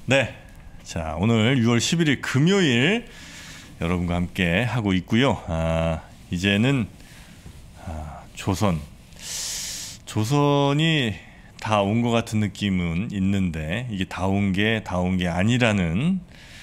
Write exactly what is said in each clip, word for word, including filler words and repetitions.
네, 자 오늘 유월 십일일 금요일 여러분과 함께 하고 있고요. 아, 이제는 아, 조선, 조선이 다 온 것 같은 느낌은 있는데 이게 다 온 게 다 온 게 아니라는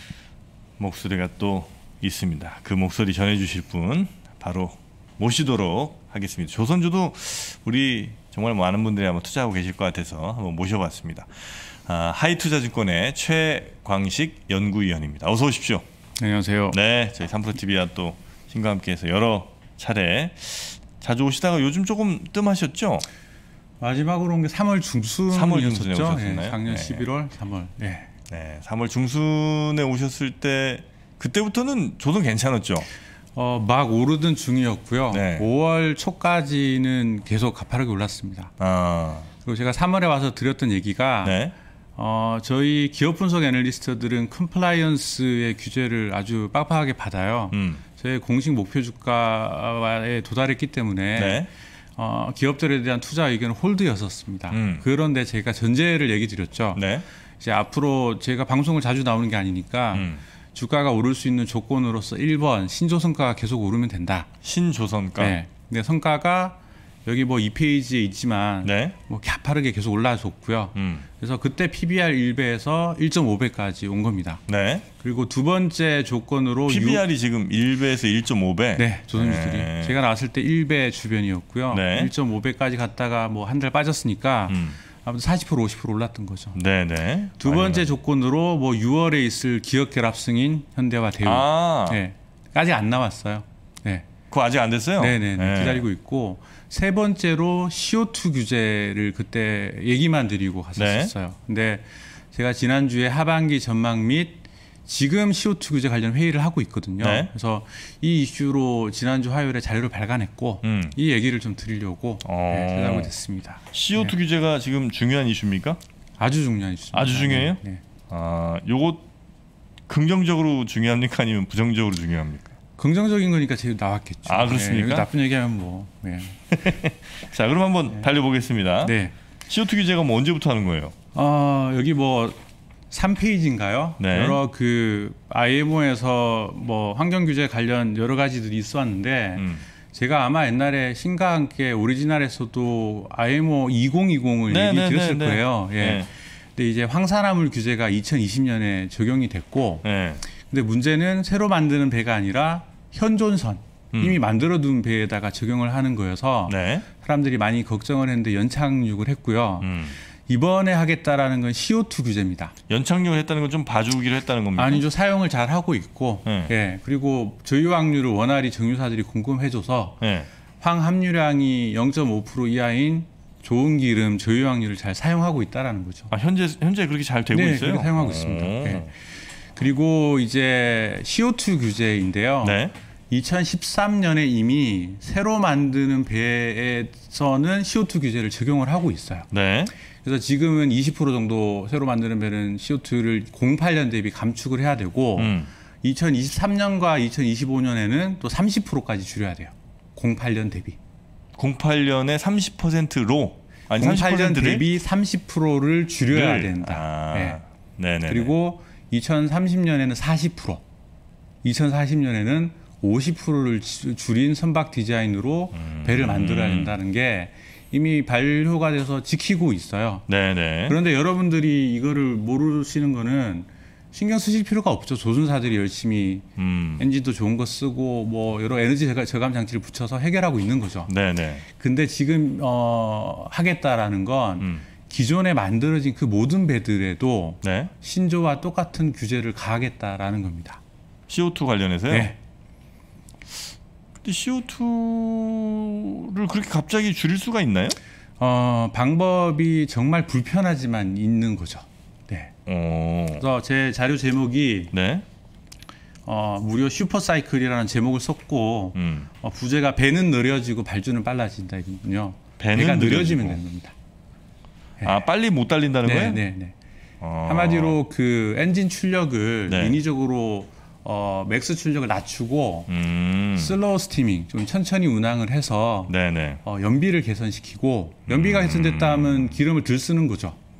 목소리가 또 있습니다. 그 목소리 전해주실 분 바로 모시도록 하겠습니다. 조선주도 우리 정말 많은 분들이 아마 투자하고 계실 것 같아서 한번 모셔봤습니다. 아, 하이투자증권의 최광식 연구위원입니다. 어서 오십시오. 안녕하세요. 네, 저희 삼프로티비와 또 신과 함께해서 여러 차례 자주 오시다가 요즘 조금 뜸하셨죠? 마지막으로 온 게 삼월 중순이었었죠. 삼월 중순에 오셨나요? 네, 작년 네. 십일월, 삼월. 네. 네, 삼월 중순에 오셨을 때 그때부터는 조선 괜찮았죠? 어, 막 오르던 중이었고요. 네. 오월 초까지는 계속 가파르게 올랐습니다. 아, 그리고 제가 삼월에 와서 드렸던 얘기가 네, 어, 저희 기업 분석 애널리스트들은 컴플라이언스의 규제를 아주 빡빡하게 받아요. 음, 저희 공식 목표 주가에 도달했기 때문에 네, 어, 기업들에 대한 투자 의견은 홀드였었습니다. 음. 그런데 제가 전제를 얘기 드렸죠. 네, 이제 앞으로 제가 방송을 자주 나오는 게 아니니까 음. 주가가 오를 수 있는 조건으로서 일 번 신조성가가 계속 오르면 된다. 신조선가. 네. 근데 성과가 여기 뭐 이 페이지에 있지만 네, 뭐 가파르게 계속 올라줬고요. 음, 그래서 그때 피비알 일 배에서 일 점 오 배까지 온 겁니다. 네. 그리고 두 번째 조건으로 피비알이 지금 일 배에서 일 점 오 배. 네, 조선주들이 네. 제가 나왔을 때 일 배 주변이었고요. 네. 일 점 오 배까지 갔다가 뭐 한 달 빠졌으니까 음. 아무튼 사십 퍼센트 오십 퍼센트 올랐던 거죠. 네, 네. 두 번째 조건으로 뭐 유월에 있을 기업 결합 승인 현대와 대우. 아, 네. 아직 안 나왔어요. 네. 그거 아직 안 됐어요? 네네 네. 기다리고 있고 세 번째로 씨오투 규제를 그때 얘기만 드리고 갔었어요. 네. 근데 제가 지난주에 하반기 전망 및 지금 씨오투 규제 관련 회의를 하고 있거든요. 네. 그래서 이 이슈로 지난주 화요일에 자료를 발간했고 음. 이 얘기를 좀 드리려고 어. 네, 제작하게 됐습니다. 씨오투 규제가 지금 중요한 이슈입니까? 아주 중요한 이슈입니다. 아주 중요해요? 네. 네. 아, 요거 긍정적으로 중요합니까? 아니면 부정적으로 중요합니까? 긍정적인 거니까 제일 나왔겠죠. 아, 그렇습니까? 네, 나쁜 얘기하면 뭐. 네. 자, 그럼 한번 달려보겠습니다. 네. 씨오투 규제가 뭐 언제부터 하는 거예요? 어, 여기 뭐 삼 페이지인가요? 네. 여러 그 아이엠오에서 뭐 환경 규제 관련 여러 가지들이 있었는데 음. 제가 아마 옛날에 신과 함께 오리지널에서도 아이엠오 이천이십을 네, 얘기 네, 드렸을 네, 네. 거예요. 예. 네. 근데 이제 황산화물 규제가 이천이십 년에 적용이 됐고, 네. 근데 문제는 새로 만드는 배가 아니라 현존선 음. 이미 만들어둔 배에다가 적용을 하는 거여서 네. 사람들이 많이 걱정을 했는데 연착륙을 했고요. 음. 이번에 하겠다라는 건 씨오투 규제입니다. 연착륙을 했다는 건 좀 봐주기로 했다는 겁니까? 아니죠. 사용을 잘 하고 있고, 네. 예. 그리고 저유 확률을 원활히 정유사들이 궁금해줘서 네. 황 함유량이 영 점 오 퍼센트 이하인 좋은 기름 저유 확률을 잘 사용하고 있다라는 거죠. 아, 현재 현재 그렇게 잘 되고 네, 있어요? 그렇게 사용하고 있습니다. 오. 예. 그리고 이제 씨오투 규제인데요. 네. 이천십삼 년에 이미 새로 만드는 배에서는 씨오투 규제를 적용을 하고 있어요. 네. 그래서 지금은 이십 퍼센트 정도 새로 만드는 배는 씨오투를 공팔 년 대비 감축을 해야 되고 음. 이천이십삼 년과 이천이십오 년에는 또 삼십 퍼센트까지 줄여야 돼요. 공팔 년 대비. 공팔 년에 삼십 퍼센트로 아니 공팔 년 삼십 퍼센트를 대비 삼십 퍼센트를 줄여야 늘. 된다. 아. 네. 네네. 그리고 이천삼십 년에는 사십 퍼센트, 이천사십 년에는 오십 퍼센트를 줄인 선박 디자인으로 음. 배를 만들어야 된다는 게 이미 반려가 돼서 지키고 있어요. 네네. 그런데 여러분들이 이거를 모르시는 거는 신경 쓰실 필요가 없죠. 조선사들이 열심히 음. 엔진도 좋은 거 쓰고 뭐 여러 에너지 저감- 저감 장치를 붙여서 해결하고 있는 거죠. 네네. 근데 지금 어, 하겠다라는 건 음. 기존에 만들어진 그 모든 배들에도 네. 신조와 똑같은 규제를 가하겠다라는 겁니다. 씨오투 관련해서요? 네. 근데 씨오투를 그렇게 갑자기 줄일 수가 있나요? 어, 방법이 정말 불편하지만 있는 거죠. 네. 어. 그래서 제 자료 제목이 네. 어, 무려 슈퍼사이클이라는 제목을 썼고 음. 어, 부제가 배는 느려지고 발주는 빨라진다거든요. 배는 배가 느려지고. 느려지면 되는 겁니다. 아, 빨리 못 달린다는 네, 거예요? 네, 네. 어. 한마디로 그 엔진 출력을 네. 인위적으로 어, 맥스 출력을 낮추고 음. 슬로우 스티밍 좀 천천히 운항을 해서 네네. 어, 연비를 개선시키고 연비가 개선됐다 하면 기름을 덜 쓰는 거죠.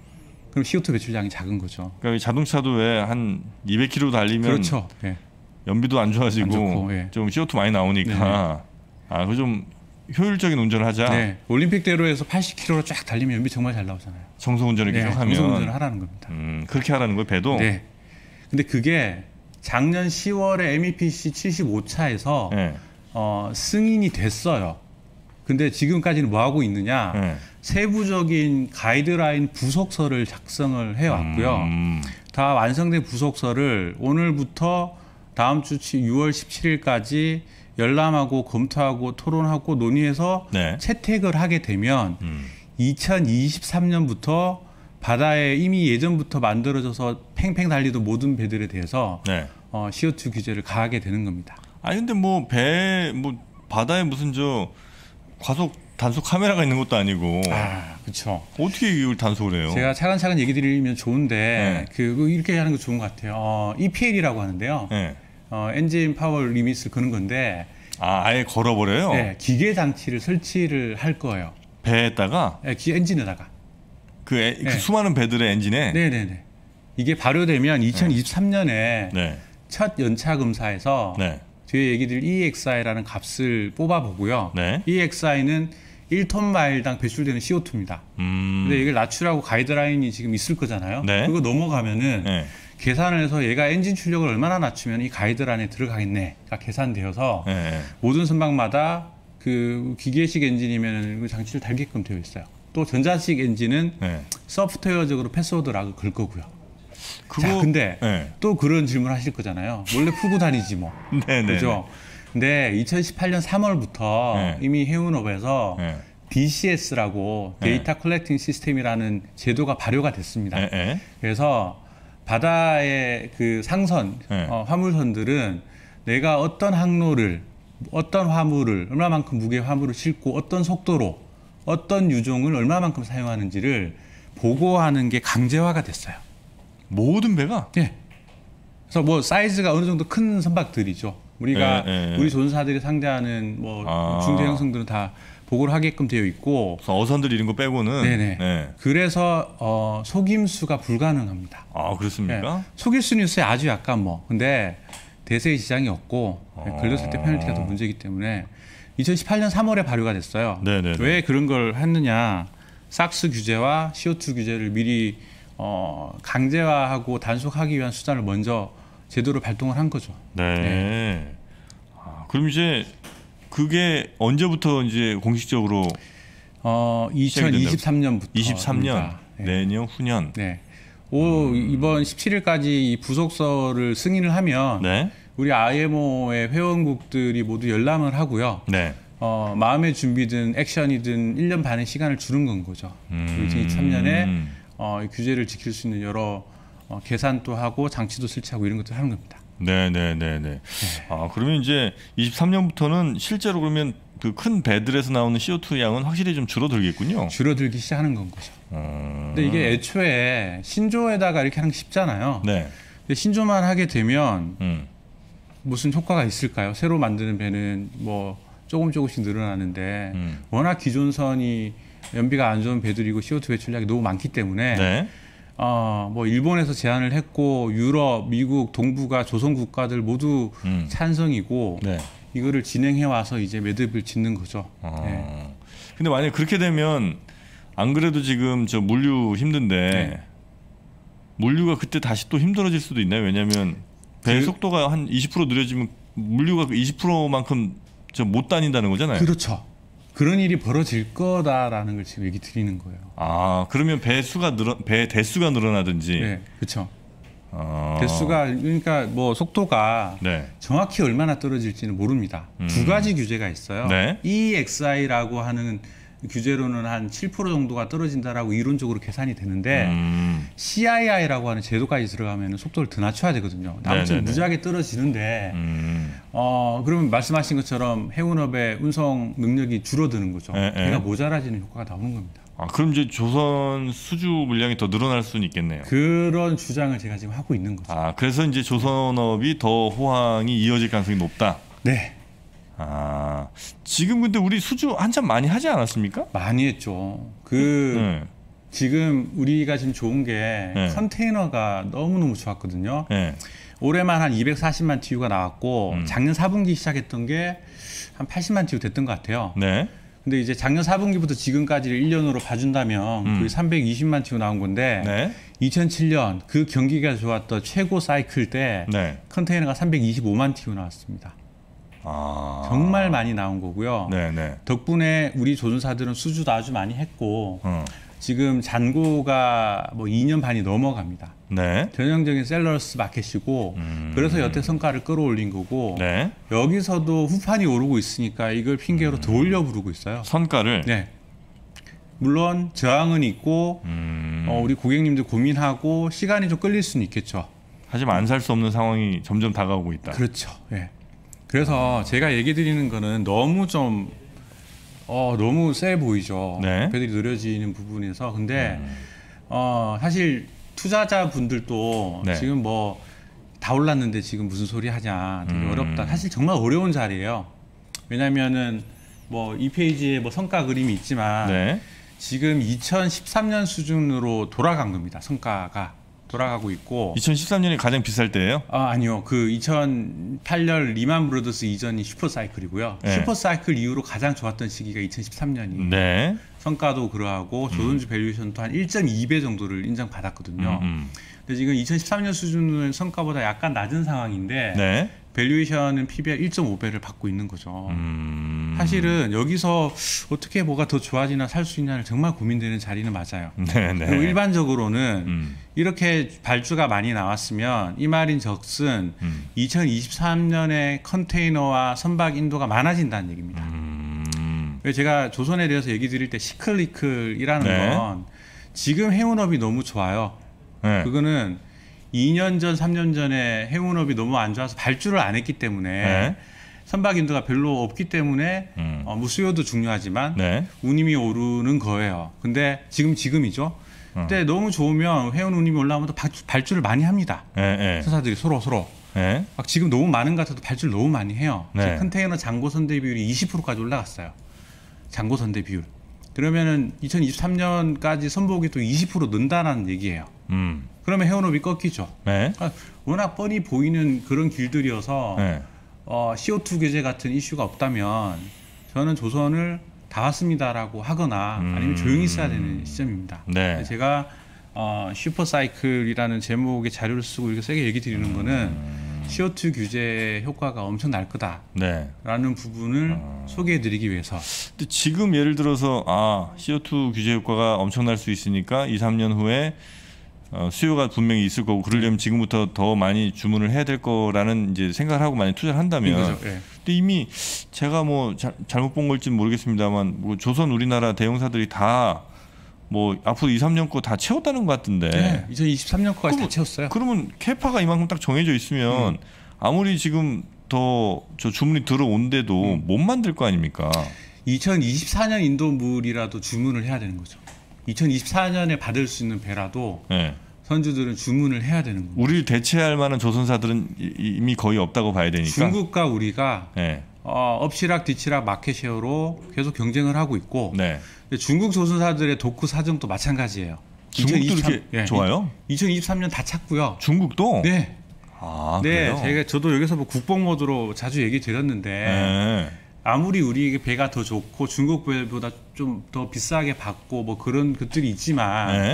그럼 씨오투 배출량이 작은 거죠. 그러니까 자동차도 왜 한 이백 킬로미터 달리면 그렇죠. 예. 연비도 안 좋아지고 안 좋고, 예. 좀 씨오투 많이 나오니까 아, 그 좀 효율적인 운전을 하자. 네. 올림픽대로에서 팔십 킬로미터로 쫙 달리면 연비 정말 잘 나오잖아요. 정속 운전을 네, 계속하면 정속 운전을 하라는 겁니다. 음, 그렇게 하라는 거예요, 배도. 네. 근데 그게 작년 시월에 엠이피씨 칠십오 차에서 네. 어, 승인이 됐어요. 근데 지금까지는 뭐 하고 있느냐? 네. 세부적인 가이드라인 부속서를 작성을 해왔고요. 음, 다 완성된 부속서를 오늘부터 다음 주 유월 십칠일까지 열람하고 검토하고 토론하고 논의해서 네. 채택을 하게 되면 음. 이천이십삼 년부터 바다에 이미 예전부터 만들어져서 팽팽 달리던 모든 배들에 대해서 네. 어, 씨오투 규제를 가하게 되는 겁니다. 아니 근데 뭐 배 뭐 바다에 무슨 저 과속 단속 카메라가 있는 것도 아니고 아, 그렇죠. 어떻게 이걸 단속을 해요? 제가 차근차근 얘기 드리면 좋은데 네. 그 이렇게 하는 거 좋은 것 같아요. 어, 이피엘이라고 하는데요. 네. 어, 엔진 파워 리밋을 거는 건데 아, 아예 걸어버려요? 네, 기계 장치를 설치를 할 거예요. 배에다가 네, 기 엔진에다가. 그, 에, 그 네. 수많은 배들의 엔진에 네, 네, 네. 이게 발효되면 이천이십삼 년에 네. 첫 연차 검사에서 네. 뒤에 얘기 드릴 이엑스아이라는 값을 뽑아보고요. 네. 이엑스아이는 일 톤 마일당 배출되는 씨오투입니다. 음. 근데 이걸 낮추라고 가이드라인이 지금 있을 거잖아요. 네. 그거 넘어가면은 네. 계산을 해서 얘가 엔진 출력을 얼마나 낮추면 이 가이드라인에 들어가겠네가 계산되어서 네. 모든 선박마다 그 기계식 엔진이면 그 장치를 달게끔 되어 있어요. 또 전자식 엔진은 네. 소프트웨어적으로 패스워드 락을 걸 거고요. 그거 자, 근데 네. 또 그런 질문 하실 거잖아요. 원래 풀고 다니지 뭐. 네, 네. 그죠? 근데 이천십팔 년 삼월부터 네. 이미 해운업에서 네. 디씨에스라고 네. 데이터 컬렉팅 시스템이라는 제도가 발효가 됐습니다. 네. 네. 그래서 바다의 그 상선, 네. 어, 화물선들은 내가 어떤 항로를, 어떤 화물을, 얼마만큼 무게 화물을 싣고 어떤 속도로, 어떤 유종을 얼마만큼 사용하는지를 보고하는 게 강제화가 됐어요. 모든 배가? 예. 그래서 뭐 사이즈가 어느 정도 큰 선박들이죠. 우리가 네, 네, 네. 우리 조선사들이 상대하는 뭐 아. 중대 형성들은 다 보고를 하게끔 되어 있고. 그래서 어선들 이런 거 빼고는 네네. 네. 그래서 어, 속임수가 불가능합니다. 아, 그렇습니까? 네. 속일 수는 있어요. 아주 약간 뭐. 근데 대세의 지장이 없고 네, 걸렸을 때 페널티가 더 문제이기 때문에 이천십팔 년 삼월에 발효가 됐어요. 네네네. 왜 그런 걸 했느냐? 삭스 규제와 씨오투 규제를 미리 어, 강제화하고 단속하기 위한 수단을 먼저 제도를 발동을 한 거죠. 네. 네. 아, 그럼 이제 그게 언제부터 이제 공식적으로 어, 이천이십삼 년부터 이십삼 년 네. 내년 후년. 네. 오, 음. 이번 십칠 일까지 이 부속서를 승인을 하면 네. 우리 아이엠오의 회원국들이 모두 열람을 하고요. 네. 어, 마음의 준비든 액션이든 일 년 반의 시간을 주는 건 거죠. 음. 이천이십삼 년에 어, 이 규제를 지킬 수 있는 여러 어, 계산도 하고 장치도 설치하고 이런 것들 하는 겁니다. 네네네네. 아, 그러면 이제 이십삼 년부터는 실제로 그러면 그 큰 배들에서 나오는 씨오투 양은 확실히 좀 줄어들겠군요. 줄어들기 시작하는 건 거죠. 음. 근데 이게 애초에 신조에다가 이렇게 하는 게 쉽잖아요. 네. 근데 신조만 하게 되면 음. 무슨 효과가 있을까요? 새로 만드는 배는 뭐 조금 조금씩 늘어나는데 음. 워낙 기존선이 연비가 안 좋은 배들이고 씨오투 배출량이 너무 많기 때문에 네. 어, 뭐 일본에서 제안을 했고 유럽, 미국, 동북아 조선 국가들 모두 음. 찬성이고 네. 이거를 진행해 와서 이제 매듭을 짓는 거죠. 어. 네. 근데 만약 그렇게 되면 안 그래도 지금 저 물류 힘든데 네. 물류가 그때 다시 또 힘들어질 수도 있나요? 왜냐하면 배 그- 속도가 한 이십 퍼센트 느려지면 물류가 그 이십 퍼센트만큼 저 못 다닌다는 거잖아요. 그렇죠. 그런 일이 벌어질 거다라는 걸 지금 얘기 드리는 거예요. 아, 그러면 배 수가 늘어 배 대수가 늘어나든지. 네, 그렇죠. 아. 대수가 그러니까 뭐 속도가 네. 정확히 얼마나 떨어질지는 모릅니다. 음. 두 가지 규제가 있어요. 네. 이엑스아이라고 하는 규제로는 한 칠 퍼센트 정도가 떨어진다라고 이론적으로 계산이 되는데 음. 씨아이아이라고 하는 제도까지 들어가면 속도를 더 낮춰야 되거든요. 아무튼 네네네. 무지하게 떨어지는데 음. 어 그러면 말씀하신 것처럼 해운업의 운송 능력이 줄어드는 거죠. 에, 에. 배가 모자라지는 효과가 나오는 겁니다. 아, 그럼 이제 조선 수주 물량이 더 늘어날 수는 있겠네요. 그런 주장을 제가 지금 하고 있는 거죠. 아, 그래서 이제 조선업이 더 호황이 이어질 가능성이 높다. 네, 아, 지금 근데 우리 수주 한참 많이 하지 않았습니까? 많이 했죠. 그 네. 지금 우리가 지금 좋은 게 네. 컨테이너가 너무너무 좋았거든요. 네. 올해만 한 이백사십만 티유가 나왔고 음. 작년 사 분기 시작했던 게 한 팔십만 티유 됐던 것 같아요. 네. 근데 이제 작년 사 분기부터 지금까지를 일 년으로 봐준다면 음. 거의 삼백이십만 티유 나온 건데 네. 이천칠 년 그 경기가 좋았던 최고 사이클 때 네. 컨테이너가 삼백이십오만 티유 나왔습니다. 아. 정말 많이 나온 거고요. 네, 네. 덕분에 우리 조선사들은 수주도 아주 많이 했고 어. 지금 잔고가 뭐 이 년 반이 넘어갑니다. 네. 전형적인 셀러스 마켓이고 음. 그래서 여태 성과를 끌어올린 거고 네. 여기서도 후판이 오르고 있으니까 이걸 핑계로 더 올려 부르고 있어요. 선가를. 네. 물론 저항은 있고 음. 어, 우리 고객님들 고민하고 시간이 좀 끌릴 수는 있겠죠. 하지만 안 살 수 없는 상황이 점점 다가오고 있다. 그렇죠. 예. 그래서 제가 얘기 드리는 거는 너무 좀 어, 너무 세 보이죠. 네. 배들이 느려지는 부분에서. 근데 음. 어, 사실 투자자분들도 네. 지금 뭐 다 올랐는데 지금 무슨 소리 하냐. 되게 음. 어렵다. 사실 정말 어려운 자리예요. 왜냐면은 뭐 이 페이지에 뭐 성과 그림이 있지만 네. 지금 이천십삼 년 수준으로 돌아간 겁니다. 성과가 돌아가고 있고. 이천십삼 년이 가장 비쌀 때예요? 아, 아니요. 그 이천팔 년 리만 브로더스 이전이 슈퍼사이클이고요. 네. 슈퍼사이클 이후로 가장 좋았던 시기가 이천십삼 년이에요. 네. 성과도 그러하고 조선주 밸류에이션도 한 일 점 이 배 정도를 인정받았거든요. 음, 음. 근데 지금 이천십삼 년 수준은 성과보다 약간 낮은 상황인데 네. 밸류에이션은 피비알 일 점 오 배를 받고 있는 거죠. 음. 사실은 여기서 어떻게 뭐가 더 좋아지나 살 수 있냐를 정말 고민되는 자리는 맞아요. 네, 네. 그리고 일반적으로는 음. 이렇게 발주가 많이 나왔으면 이 말인 적슨 음. 이천이십삼 년에 컨테이너와 선박 인도가 많아진다는 얘기입니다. 음. 왜 제가 조선에 대해서 얘기 드릴 때 시클리클이라는 네. 건 지금 해운업이 너무 좋아요. 네. 그거는 이 년 전, 삼 년 전에 해운업이 너무 안 좋아서 발주를 안 했기 때문에 네. 선박 인도가 별로 없기 때문에 음. 어, 뭐 수요도 중요하지만 네. 운임이 오르는 거예요. 근데 지금 지금이죠. 어. 근데 너무 좋으면 회원 운임이 올라오면 또 발주, 발주를 많이 합니다. 네. 네. 선사들이 서로 서로. 네. 막 지금 너무 많은 것 같아도 발주를 너무 많이 해요. 네. 지금 컨테이너 잔고 선대 비율이 이십 퍼센트까지 올라갔어요. 잔고 선대 비율. 그러면은 이천이십삼 년까지 선보기 또 이십 퍼센트 는다는 얘기예요. 음. 그러면 회원업이 꺾이죠. 네. 그러니까 워낙 뻔히 보이는 그런 길들이어서 네. 어, 씨오투 규제 같은 이슈가 없다면 저는 조선을 다 왔습니다라고 하거나 음. 아니면 조용히 있어야 되는 시점입니다. 네. 제가 어, 슈퍼사이클이라는 제목의 자료를 쓰고 이렇게 세게 얘기 드리는 거는 음. 씨오투 규제 효과가 엄청 날 네. 거다라는 부분을 어. 소개해드리기 위해서. 근데 지금 예를 들어서 아 씨오투 규제 효과가 엄청날 수 있으니까 이, 삼 년 후에 어, 수요가 분명히 있을 거고 그러려면 지금부터 더 많이 주문을 해야 될 거라는 이제 생각을 하고 많이 투자를 한다면. 그죠? 예. 근데 이미 제가 뭐 자, 잘못 본 걸지는 모르겠습니다만 뭐 조선 우리나라 대형사들이 다 뭐 앞으로 이, 삼 년 거 다 채웠다는 것 같은데. 네, 이천이십삼 년까지 다 그러면- 채웠어요. 그러면 캐파가 이만큼 딱 정해져 있으면 음. 아무리 지금 더 저 주문이 들어온데도 음. 못 만들 거 아닙니까? 이천이십사 년 인도물이라도 주문을 해야 되는 거죠. 이천이십사 년에 받을 수 있는 배라도 네. 선주들은 주문을 해야 되는 겁니다. 우리를 대체할 만한 조선사들은 이- 이미 거의 없다고 봐야 되니까. 중국과 우리가 네. 어, 엎치락 뒤치락 마켓쉐어로 계속 경쟁을 하고 있고 네. 근데 중국 조선사들의 도쿠 사정도 마찬가지예요. 중국도 이천이십삼 이렇게 예, 좋아요? 이천이십삼 년 다 찼고요. 중국도? 네, 아, 네, 그래요? 제가 저도 여기서 뭐 국뽕 모드로 자주 얘기 드렸는데 네. 아무리 우리에게 배가 더 좋고 중국 배보다 좀 더 비싸게 받고 뭐 그런 것들이 있지만 네.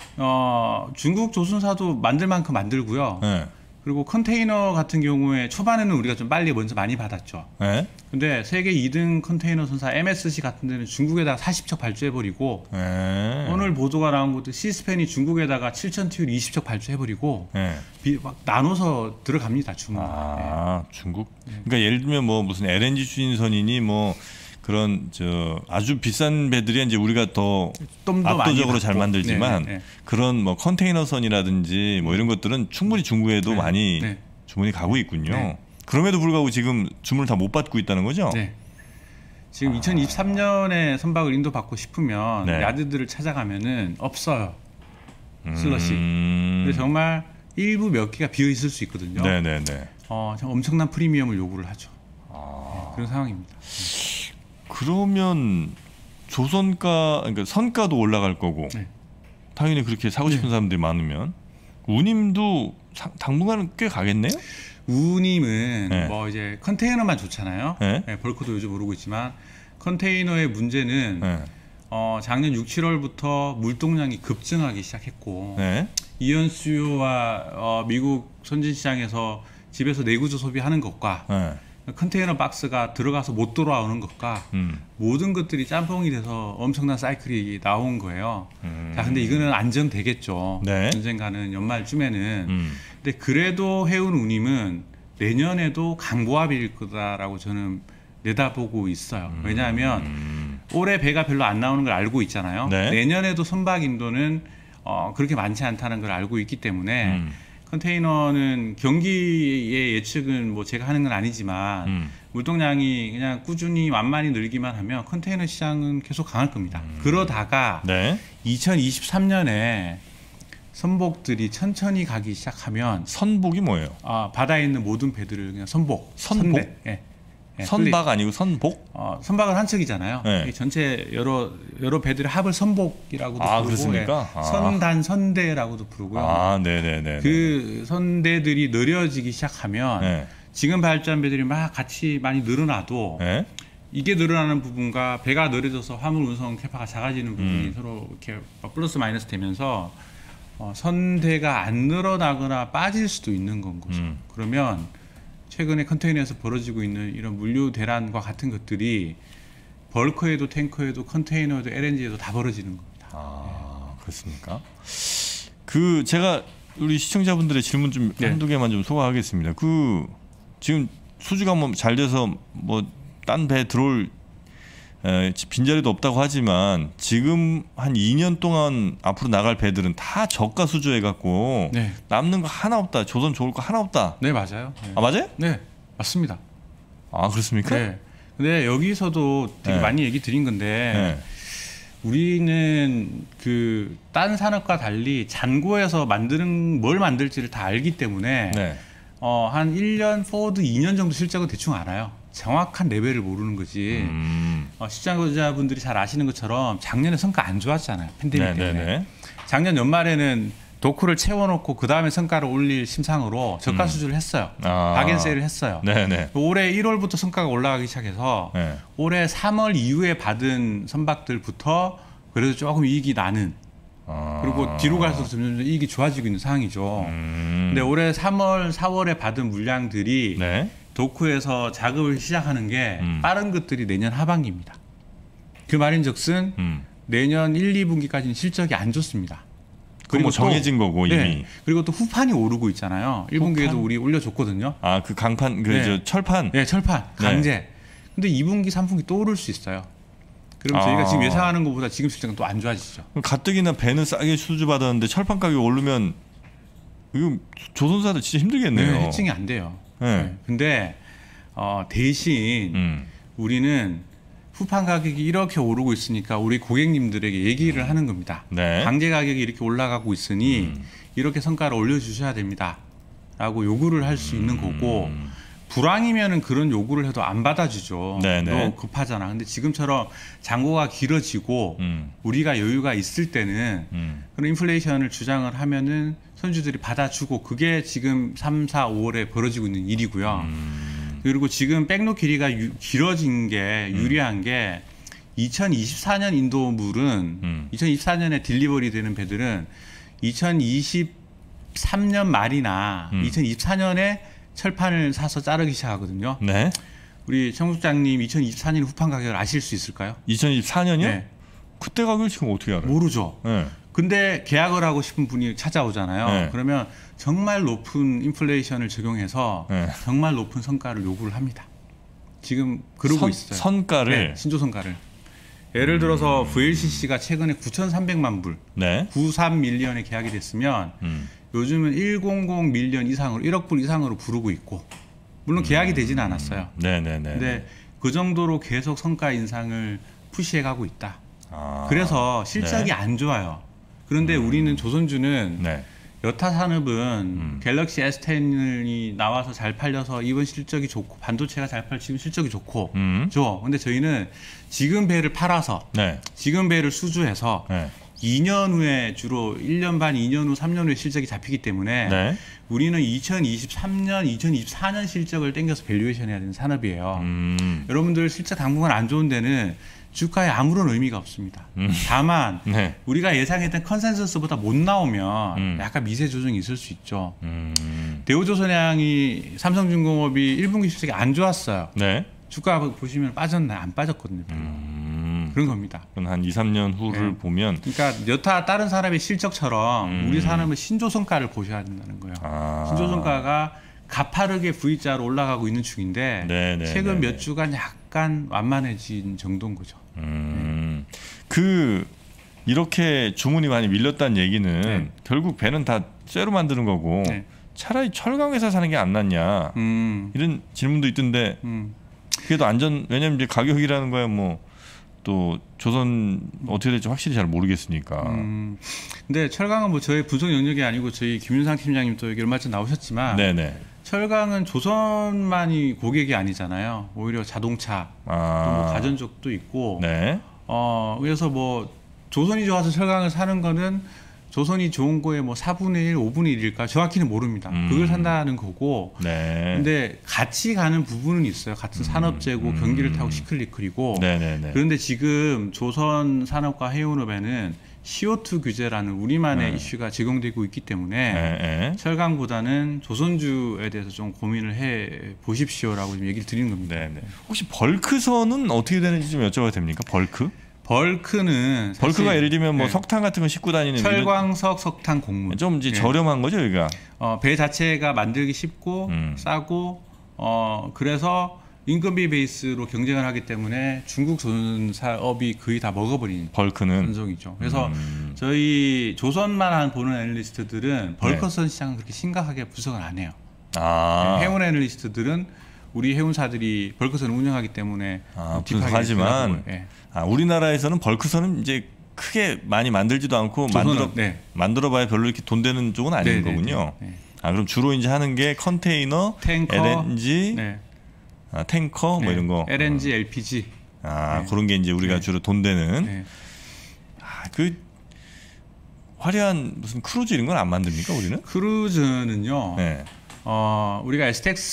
어, 중국 조선사도 만들 만큼 만들고요. 네. 그리고 컨테이너 같은 경우에 초반에는 우리가 좀 빨리 먼저 많이 받았죠. 네. 근데 세계 이 등 컨테이너 선사 엠에스씨 같은 데는 중국에다가 사십 척 발주해버리고 네. 오늘 보도가 나온 것도 시스펜이 중국에다가 칠천 티유를 이십 척 발주해버리고 네. 비- 막 나눠서 들어갑니다. 주문. 아, 중국. 그러니까 예를 들면 뭐 무슨 엘엔지 추진선이니 뭐 그런 저 아주 비싼 배들이 이제 우리가 더 좀 더 많이 압도적으로 잘 받고. 만들지만 네, 네, 네. 그런 뭐 컨테이너선이라든지 뭐 이런 것들은 충분히 중국에도 네, 많이 네. 주문이 가고 있군요. 네. 그럼에도 불구하고 지금 주문을 다 못 받고 있다는 거죠? 네. 지금 이천이십삼 년에 선박을 인도받고 싶으면 네. 야드들을 찾아가면은 없어요. 슬롯이. 음. 근데 정말 일부 몇 개가 비어 있을 수 있거든요. 네네네. 어, 정- 엄청난 프리미엄을 요구를 하죠. 아. 그런 상황입니다. 그러면 조선가 그러니까 선가도 올라갈 거고 네. 당연히 그렇게 사고 싶은 네. 사람들이 많으면 운임도 사, 당분간은 꽤 가겠네요. 운임은 네. 뭐 이제 컨테이너만 좋잖아요. 네. 네, 벌크도 요즘 오르고 있지만 컨테이너의 문제는 네. 어, 작년 육, 칠월부터 물동량이 급증하기 시작했고 네. 이연 수요와 어, 미국 선진 시장에서 집에서 내구조 소비하는 것과 네. 컨테이너 박스가 들어가서 못 돌아오는 것과 음. 모든 것들이 짬뽕이 돼서 엄청난 사이클이 나온 거예요. 음. 자, 근데 이거는 안정되겠죠. 네. 언젠가는 연말쯤에는. 음. 근데 그래도 해운 운임은 내년에도 강보합일 거다라고 저는 내다보고 있어요. 음. 왜냐하면 음. 올해 배가 별로 안 나오는 걸 알고 있잖아요. 네. 내년에도 선박 인도는 어, 그렇게 많지 않다는 걸 알고 있기 때문에 음. 컨테이너는 경기의 예측은 뭐 제가 하는 건 아니지만 음. 물동량이 그냥 꾸준히 완만히 늘기만 하면 컨테이너 시장은 계속 강할 겁니다. 음. 그러다가 네. 이천이십삼 년에 선복들이 천천히 가기 시작하면 선복이 뭐예요? 아, 바다에 있는 모든 배들을 그냥 선복. 선복? 선대. 예. 예, 선박 아니고 선복? 어, 선박은 한 척이잖아요. 네. 전체 여러 여러 배들의 합을 선복이라고도 아, 부르고, 그렇습니까? 예, 선단 선대라고도 부르고요. 아, 네네네. 그 선대들이 느려지기 시작하면 네. 지금 발전 배들이 막 같이 많이 늘어나도 네. 이게 늘어나는 부분과 배가 느려져서 화물 운송 캐파가 작아지는 부분이 음. 서로 이렇게 플러스 마이너스 되면서 어, 선대가 안 늘어나거나 빠질 수도 있는 건 거죠. 음. 그러면 최근에 컨테이너에서 벌어지고 있는 이런 물류 대란과 같은 것들이 벌크에도 탱커에도 컨테이너에도 엘엔지에도 다 벌어지는 겁니다. 아, 그렇습니까? 그 제가 우리 시청자분들의 질문 좀 네. 한두 개만 좀 소화하겠습니다. 그 지금 수주가 뭐 잘 돼서 뭐 딴 배 들어올 에, 빈자리도 없다고 하지만 지금 한 이 년 동안 앞으로 나갈 배들은 다 저가 수주해 갖고 네. 남는 거 하나 없다. 조선 좋을 거 하나 없다. 네, 맞아요. 네. 아, 맞아요? 네, 맞습니다. 아, 그렇습니까? 네. 근데 여기서도 되게 네. 많이 얘기 드린 건데 네. 우리는 그 딴 산업과 달리 잔고에서 만드는 뭘 만들지를 다 알기 때문에 네. 어, 한 일 년 포워드 이 년 정도 실적은 대충 알아요. 정확한 레벨을 모르는 거지. 음. 어, 시청자분들이 잘 아시는 것처럼 작년에 성과 안 좋았잖아요. 팬데믹 때문에. 네네네. 작년 연말에는 도크를 채워놓고 그 다음에 성과를 올릴 심상으로 저가 음. 수주를 했어요. 아. 박앤세일을 했어요. 네네. 올해 일월부터 성과가 올라가기 시작해서 네. 올해 삼월 이후에 받은 선박들부터 그래도 조금 이익이 나는 아. 그리고 뒤로 갈수록 점점 이익이 좋아지고 있는 상황이죠. 음. 근데 올해 삼월, 사월에 받은 물량들이 네. 도크에서 작업을 시작하는 게 음. 빠른 것들이 내년 하반기입니다. 그 말인즉슨 음. 내년 일, 이 분기까지는 실적이 안 좋습니다. 그리고 뭐 정해진 또, 거고 이미. 네. 그리고 또 후판이 오르고 있잖아요. 일 분기에도 후판? 우리 올려줬거든요. 아, 그 강판, 그 네. 저 철판. 네, 철판 강제. 네. 근데 이 분기, 삼 분기 또 오를 수 있어요. 그럼 아. 저희가 지금 예상하는 것보다 지금 실적은 또 안 좋아지죠. 가뜩이나 배는 싸게 수주 받았는데 철판 가격이 오르면 이거 조선사들 진짜 힘들겠네요. 네, 해칭이 안 돼요. 네. 네. 근데 어, 대신 음. 우리는 후판 가격이 이렇게 오르고 있으니까 우리 고객님들에게 얘기를 음. 하는 겁니다. 네. 강제 가격이 이렇게 올라가고 있으니 음. 이렇게 성과를 올려주셔야 됩니다. 라고 요구를 할 수 음. 있는 거고 불황이면은 그런 요구를 해도 안 받아주죠. 네네. 너 급하잖아. 근데 지금처럼 잔고가 길어지고 음. 우리가 여유가 있을 때는 음. 그런 인플레이션을 주장을 하면은 선주들이 받아주고 그게 지금 삼, 사, 오월에 벌어지고 있는 일이고요. 음. 그리고 지금 백로 길이가 유, 길어진 게 유리한 음. 게 이천이십사 년 인도물은 음. 이천이십사 년에 딜리버리 되는 배들은 이천이십삼 년 말이나 음. 이천이십사 년에 철판을 사서 자르기 시작하거든요. 네. 우리 청국장님 이천이십사 년 후판 가격을 아실 수 있을까요? 이천이십사 년이요? 네. 그때 가격을 지금 어떻게 알아요? 모르죠. 네. 근데 계약을 하고 싶은 분이 찾아오잖아요. 네. 그러면 정말 높은 인플레이션을 적용해서 네. 정말 높은 성과를 요구를 합니다. 지금 그러고 선, 있어요. 선가를? 네, 신조 선가를. 예를 들어서 음. 브이엘씨씨가 최근에 구천삼백만 불, 네. 구십삼 밀리언에 계약이 됐으면 음. 요즘은 백백 밀리언 이상으로 일억 불 이상으로 부르고 있고 물론 계약이 되지는 않았어요. 네네네. 근데 그 정도로 계속 성과 인상을 푸시해가고 있다. 아. 그래서 실적이 네. 안 좋아요. 그런데 음. 우리는 조선주는 네. 여타 산업은 음. 갤럭시 에스 텐이 나와서 잘 팔려서 이번 실적이 좋고 반도체가 잘 팔려 지금 실적이 좋고 음. 죠. 근데 저희는 지금 배를 팔아서 네. 지금 배를 수주해서 네. 이 년 후에 주로 일 년 반, 이 년 후, 삼 년 후에 실적이 잡히기 때문에 네. 우리는 이천이십삼 년, 이천이십사 년 실적을 땡겨서 밸류에이션 해야 되는 산업이에요. 음. 여러분들 실적 당분간 안 좋은 데는 주가에 아무런 의미가 없습니다. 음. 다만 네. 우리가 예상했던 컨센서스보다 못 나오면 음. 약간 미세 조정이 있을 수 있죠. 음. 대우조선해양이 삼성중공업이 일 분기 실적이 안 좋았어요. 네. 주가 보시면 빠졌나요? 안 빠졌거든요. 음. 그런 겁니다. 그럼 한 이, 삼 년 후를 네. 보면 그러니까 여타 다른 사람의 실적처럼 음. 우리 산업은 신조선가를 보셔야 된다는 거예요. 아. 신조선가가 가파르게 V자로 올라가고 있는 중인데 네, 네, 최근 네, 몇 네. 주간 약간 완만해진 정도인 거죠. 음. 그 이렇게 주문이 많이 밀렸다는 얘기는 네. 결국 배는 다 쇠로 만드는 거고 네. 차라리 철강 회사 사는 게 안 낫냐 음, 이런 질문도 있던데 음. 그게 더 안전 왜냐면 이제 가격이라는 거야 뭐 또 조선 어떻게 될지 확실히 잘 모르겠으니까. 음. 근데 철강은 뭐 저희 분석 영역이 아니고 저희 김윤상 팀장님도 여기 얼마 전 나오셨지만 네네. 철강은 조선만이 고객이 아니잖아요. 오히려 자동차, 아. 또 뭐 가전 쪽도 있고. 네. 어 그래서 뭐 조선이 좋아서 철강을 사는 거는 조선이 좋은 거에 뭐 사분의 일, 오분의 일일까 정확히는 모릅니다. 음. 그걸 산다는 거고. 네. 근데 같이 가는 부분은 있어요. 같은 산업재고 음. 경기를 타고 시클리클이고. 네네네. 그런데 지금 조선 산업과 해운업에는 씨오투 규제라는 우리만의 네. 이슈가 적용되고 있기 때문에 네, 네. 철강보다는 조선주에 대해서 좀 고민을 해 보십시오라고 좀 얘기를 드리는 겁니다. 네네. 혹시 벌크선은 어떻게 되는지 좀 여쭤봐도 됩니까? 벌크? 벌크는 벌크가 예를 들면 뭐 네. 석탄 같은 거 싣고 다니는 철광석, 석탄, 곡물. 이런- 좀 이제 네. 저렴한 거죠, 여기가. 어, 배 자체가 만들기 쉽고 음. 싸고 어, 그래서 인건비 베이스로 경쟁을 하기 때문에 중국 조선사업이 거의 다 먹어버리는 벌크는. 전종이죠. 그래서 음. 저희 조선만 보는 애널리스트들은 벌크선 시장은 그렇게 심각하게 분석을 안 해요. 아. 해운 애널리스트들은 우리 해운사들이 벌크선을 운영하기 때문에 아, 딥하게 분석하지만 들어가고요. 예. 아, 우리나라에서는 벌크선은 이제 크게 많이 만들지도 않고 조선은- 만들어 네. 만들어봐야 별로 이렇게 돈 되는 쪽은 아닌 네, 네, 거군요. 네, 네. 아, 그럼 주로 이제 하는 게 컨테이너, 탱커, 엘엔지, 네. 아, 탱커 뭐 네. 이런 거. 엘엔지, 엘피지. 아, 네. 그런 게 이제 우리가 네. 주로 돈 되는. 네. 아, 그 화려한 무슨 크루즈 이런 건 안 만듭니까, 우리는? 크루즈는요. 네. 어, 우리가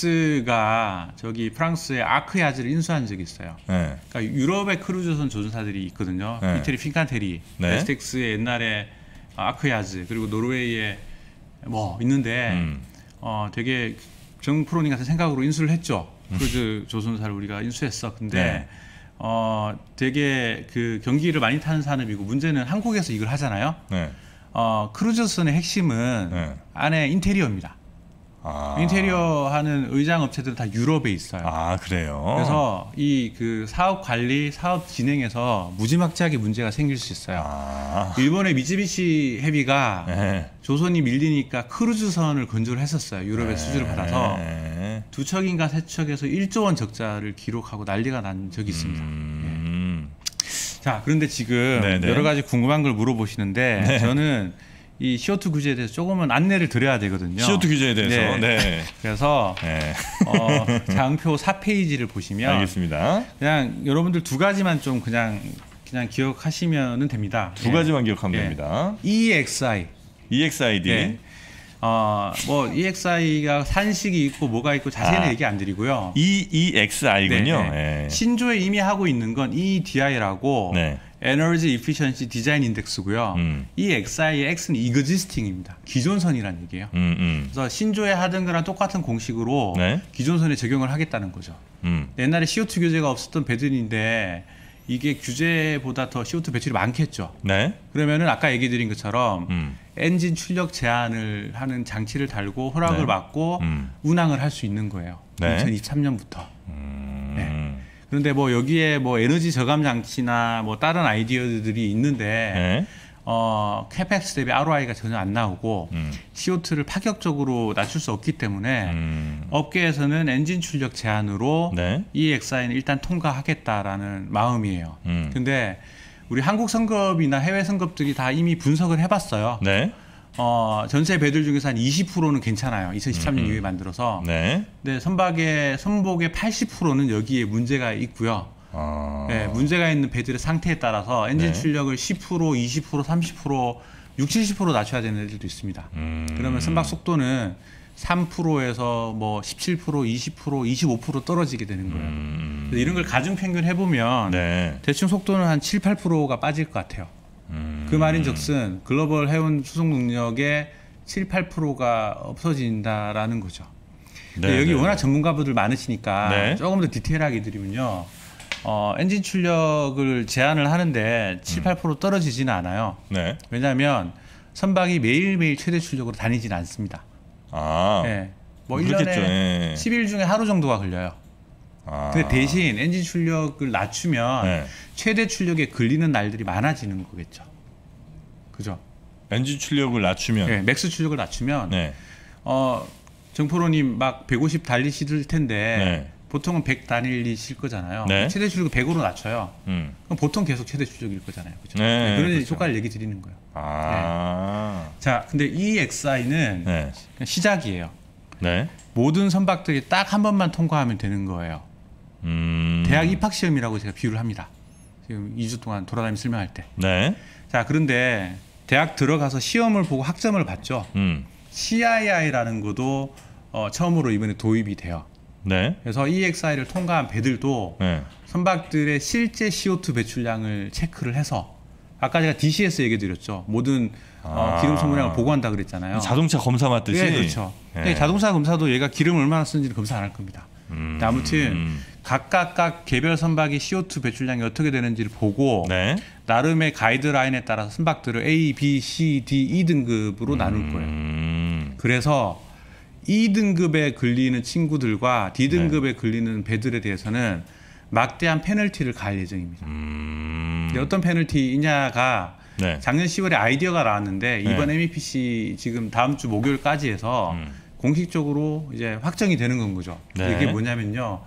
에스텍스가 저기 프랑스의 아크야즈를 인수한 적이 있어요. 네. 그러니까 유럽의 크루즈선 조선사들이 있거든요. 네. 이태리 핀칸테리, 네. 에스텍스의 옛날에 아크야즈 그리고 노르웨이에 뭐 있는데 음. 어, 되게 정 프로님 같은 생각으로 인수를 했죠. 크루즈 조선사를 우리가 인수했어. 근데 네. 어, 되게 그 경기를 많이 타는 산업이고 문제는 한국에서 이걸 하잖아요. 네. 어, 크루즈선의 핵심은 네. 안에 인테리어입니다. 아. 인테리어 하는 의장 업체들은 다 유럽에 있어요. 아, 그래요. 그래서 이 그 사업 관리, 사업 진행에서 무지막지하게 문제가 생길 수 있어요. 아. 일본의 미쯔비시 헤비가 네. 조선이 밀리니까 크루즈선을 건조를 했었어요. 유럽의 수주를 받아서 네. 두 척인가 세 척에서 일조 원 적자를 기록하고 난리가 난 적이 있습니다. 음. 자, 그런데 지금 네네. 여러 가지 궁금한 걸 물어보시는데 네. 저는 이 씨오투 규제에 대해서 조금은 안내를 드려야 되거든요. 씨오투 규제에 대해서. 네. 네. 그래서 네. 어, 장표 사 페이지를 보시면 알겠습니다. 그냥 여러분들 두 가지만 좀 그냥 그냥 기억하시면 됩니다. 두 예. 가지만 기억하면 예. 됩니다. 이엑스아이. 이엑스아이디. 예. 어, 뭐 이엑스아이가 산식이 있고 뭐가 있고 자세히는 아. 얘기 안 드리고요. 이엑스아이군요. 네, 네. 예. 신조에 이미 하고 있는 건 이디아이라고 네. 에너지 이피션시 디자인 인덱스고요. 음. 이 엑스아이의 X는 이그지스팅입니다. 기존선이라는 얘기예요. 음, 음. 그래서 신조에 하던 거랑 똑같은 공식으로 네. 기존선에 적용을 하겠다는 거죠. 음. 옛날에 씨오투 규제가 없었던 배들인데 이게 규제보다 더 씨오투 배출이 많겠죠. 네. 그러면은 아까 얘기 드린 것처럼 음. 엔진 출력 제한을 하는 장치를 달고 허락을 네. 받고 음. 운항을 할 수 있는 거예요. 네. 이천이십삼 년부터. 음. 네. 그런데 뭐 여기에 뭐 에너지 저감 장치나 뭐 다른 아이디어들이 있는데 네. 어 캐펙스 대비 알오아이가 전혀 안 나오고 음. 씨오투를 파격적으로 낮출 수 없기 때문에 음. 업계에서는 엔진 출력 제한으로 네. 이엑스아이는 일단 통과하겠다라는 마음이에요. 음. 근데 우리 한국 선급이나 해외 선급들이 다 이미 분석을 해봤어요. 네. 어, 전체 배들 중에서 한 이십 퍼센트는 괜찮아요. 이천십삼 년 음. 이후에 만들어서. 네. 근데 선박의 선복의 팔십 퍼센트는 여기에 문제가 있고요. 아. 네, 문제가 있는 배들의 상태에 따라서 엔진 네. 출력을 십 퍼센트, 이십 퍼센트, 삼십 퍼센트, 육십, 칠십 퍼센트 낮춰야 되는 애들도 있습니다. 음. 그러면 선박 속도는 삼 퍼센트에서 뭐 십칠 퍼센트, 이십 퍼센트, 이십오 퍼센트 떨어지게 되는 거예요. 음. 그래서 이런 걸 가중 평균 해보면 네. 대충 속도는 한 칠, 팔 퍼센트가 빠질 것 같아요. 음. 그 말인즉슨 글로벌 해운 수송 능력의 칠, 팔 퍼센트가 없어진다라는 거죠. 근데 네, 여기 네, 워낙 네. 전문가분들 많으시니까 네. 조금 더 디테일하게 드리면요. 어, 엔진 출력을 제한을 하는데 칠, 팔 퍼센트 떨어지지는 않아요. 네. 왜냐하면 선박이 매일매일 최대 출력으로 다니지는 않습니다. 아. 예. 뭐 그렇겠죠. 일 년에 예. 십 일 중에 하루 정도가 걸려요. 아. 근데 대신 엔진 출력을 낮추면 네. 최대 출력에 걸리는 날들이 많아지는 거겠죠. 그죠? 엔진 출력을 낮추면. 예, 맥스 출력을 낮추면 네. 어, 정프로님 막 백오십 달리실 텐데 네. 보통은 백 달리실 거잖아요. 네. 최대 출력을 백으로 낮춰요. 음. 그럼 보통 계속 최대 출력일 거잖아요. 그죠? 네, 그런 그렇죠. 효과를 얘기 드리는 거예요. 아. 자, 근데 이 엑스아이는 네. 그냥 시작이에요. 네. 모든 선박들이 딱 한 번만 통과하면 되는 거예요. 음. 대학 입학 시험이라고 제가 비유를 합니다. 지금 이 주 동안 돌아다니며 설명할 때. 네. 자, 그런데 대학 들어가서 시험을 보고 학점을 받죠. 음. 씨아이아이라는 것도 어, 처음으로 이번에 도입이 돼요. 네. 그래서 이엑스아이를 통과한 배들도 네. 선박들의 실제 씨오투 배출량을 체크를 해서 아까 제가 디씨에스 얘기 드렸죠. 모든 어, 아. 기름 소모량을 보고한다 그랬잖아요. 자동차 검사 맞듯이. 네, 그렇죠. 네. 근데 자동차 검사도 얘가 기름을 얼마나 쓰는지는 검사 안 할 겁니다. 음. 근데 아무튼 각각 각 개별 선박의 씨오투 배출량이 어떻게 되는지를 보고 네. 나름의 가이드라인에 따라서 선박들을 A, B, C, D, E 등급으로 나눌 거예요. 음. 그래서 E 등급에 걸리는 친구들과 D 등급에 네. 걸리는 배들에 대해서는 막대한 페널티를 가할 예정입니다. 음. 근데 어떤 페널티이냐가 네. 작년 시월에 아이디어가 나왔는데 이번 네. 엠이피씨 지금 다음 주 목요일까지 해서 음. 공식적으로 이제 확정이 되는 건 거죠. 네. 이게 뭐냐면요.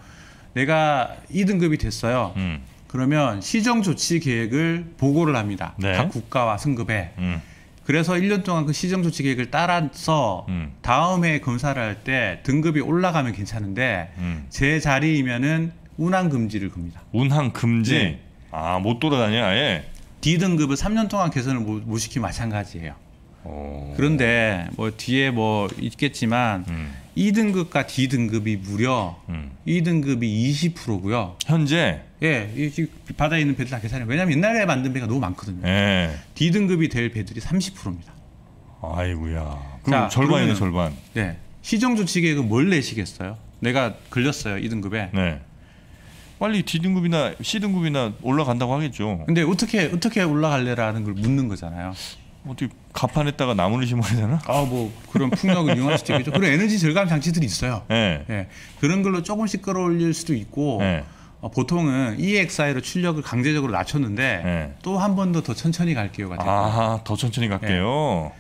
내가 E 등급이 됐어요. 음. 그러면 시정 조치 계획을 보고를 합니다. 네. 각 국가와 승급에. 음. 그래서 일 년 동안 그 시정 조치 계획을 따라서 음. 다음 해 검사를 할 때 등급이 올라가면 괜찮은데 음. 제 자리이면은 운항 금지를 겁니다. 운항 금지. 네. 아, 못 돌아다녀 아예. D 등급은 삼 년 동안 개선을 못, 못 시키면 마찬가지예요. 오. 그런데 뭐 뒤에 뭐 있겠지만 음. E 등급과 D 등급이 무려 음. E 등급이 이십 퍼센트고요. 현재. 예, 이 지금 바다에 있는 배들 다 계산해요. 왜냐하면 옛날에 만든 배가 너무 많거든요. 예. D 등급이 될 배들이 삼십 퍼센트입니다. 아이고야. 그럼 자, 절반이네 그러면은- 절반. 네. 시정 조치 계획은 뭘 내시겠어요? 내가 걸렸어요, 이 등급에. 네. 빨리 D 등급이나 C 등급이나 올라간다고 하겠죠. 근데 어떻게 어떻게 올라갈래라는 걸 묻는 거잖아요. 어떻게 가판에다가 나무를 심어야 되나? 아, 뭐 그런 풍력을 이용할 수도 있겠죠. 그런 에너지 절감 장치들이 있어요. 네. 예. 그런 걸로 조금씩 끌어올릴 수도 있고 네. 어, 보통은 이엑스아이로 출력을 강제적으로 낮췄는데 네. 또 한 번 더 더 천천히 갈게요가 돼요. 아, 더 천천히 갈게요.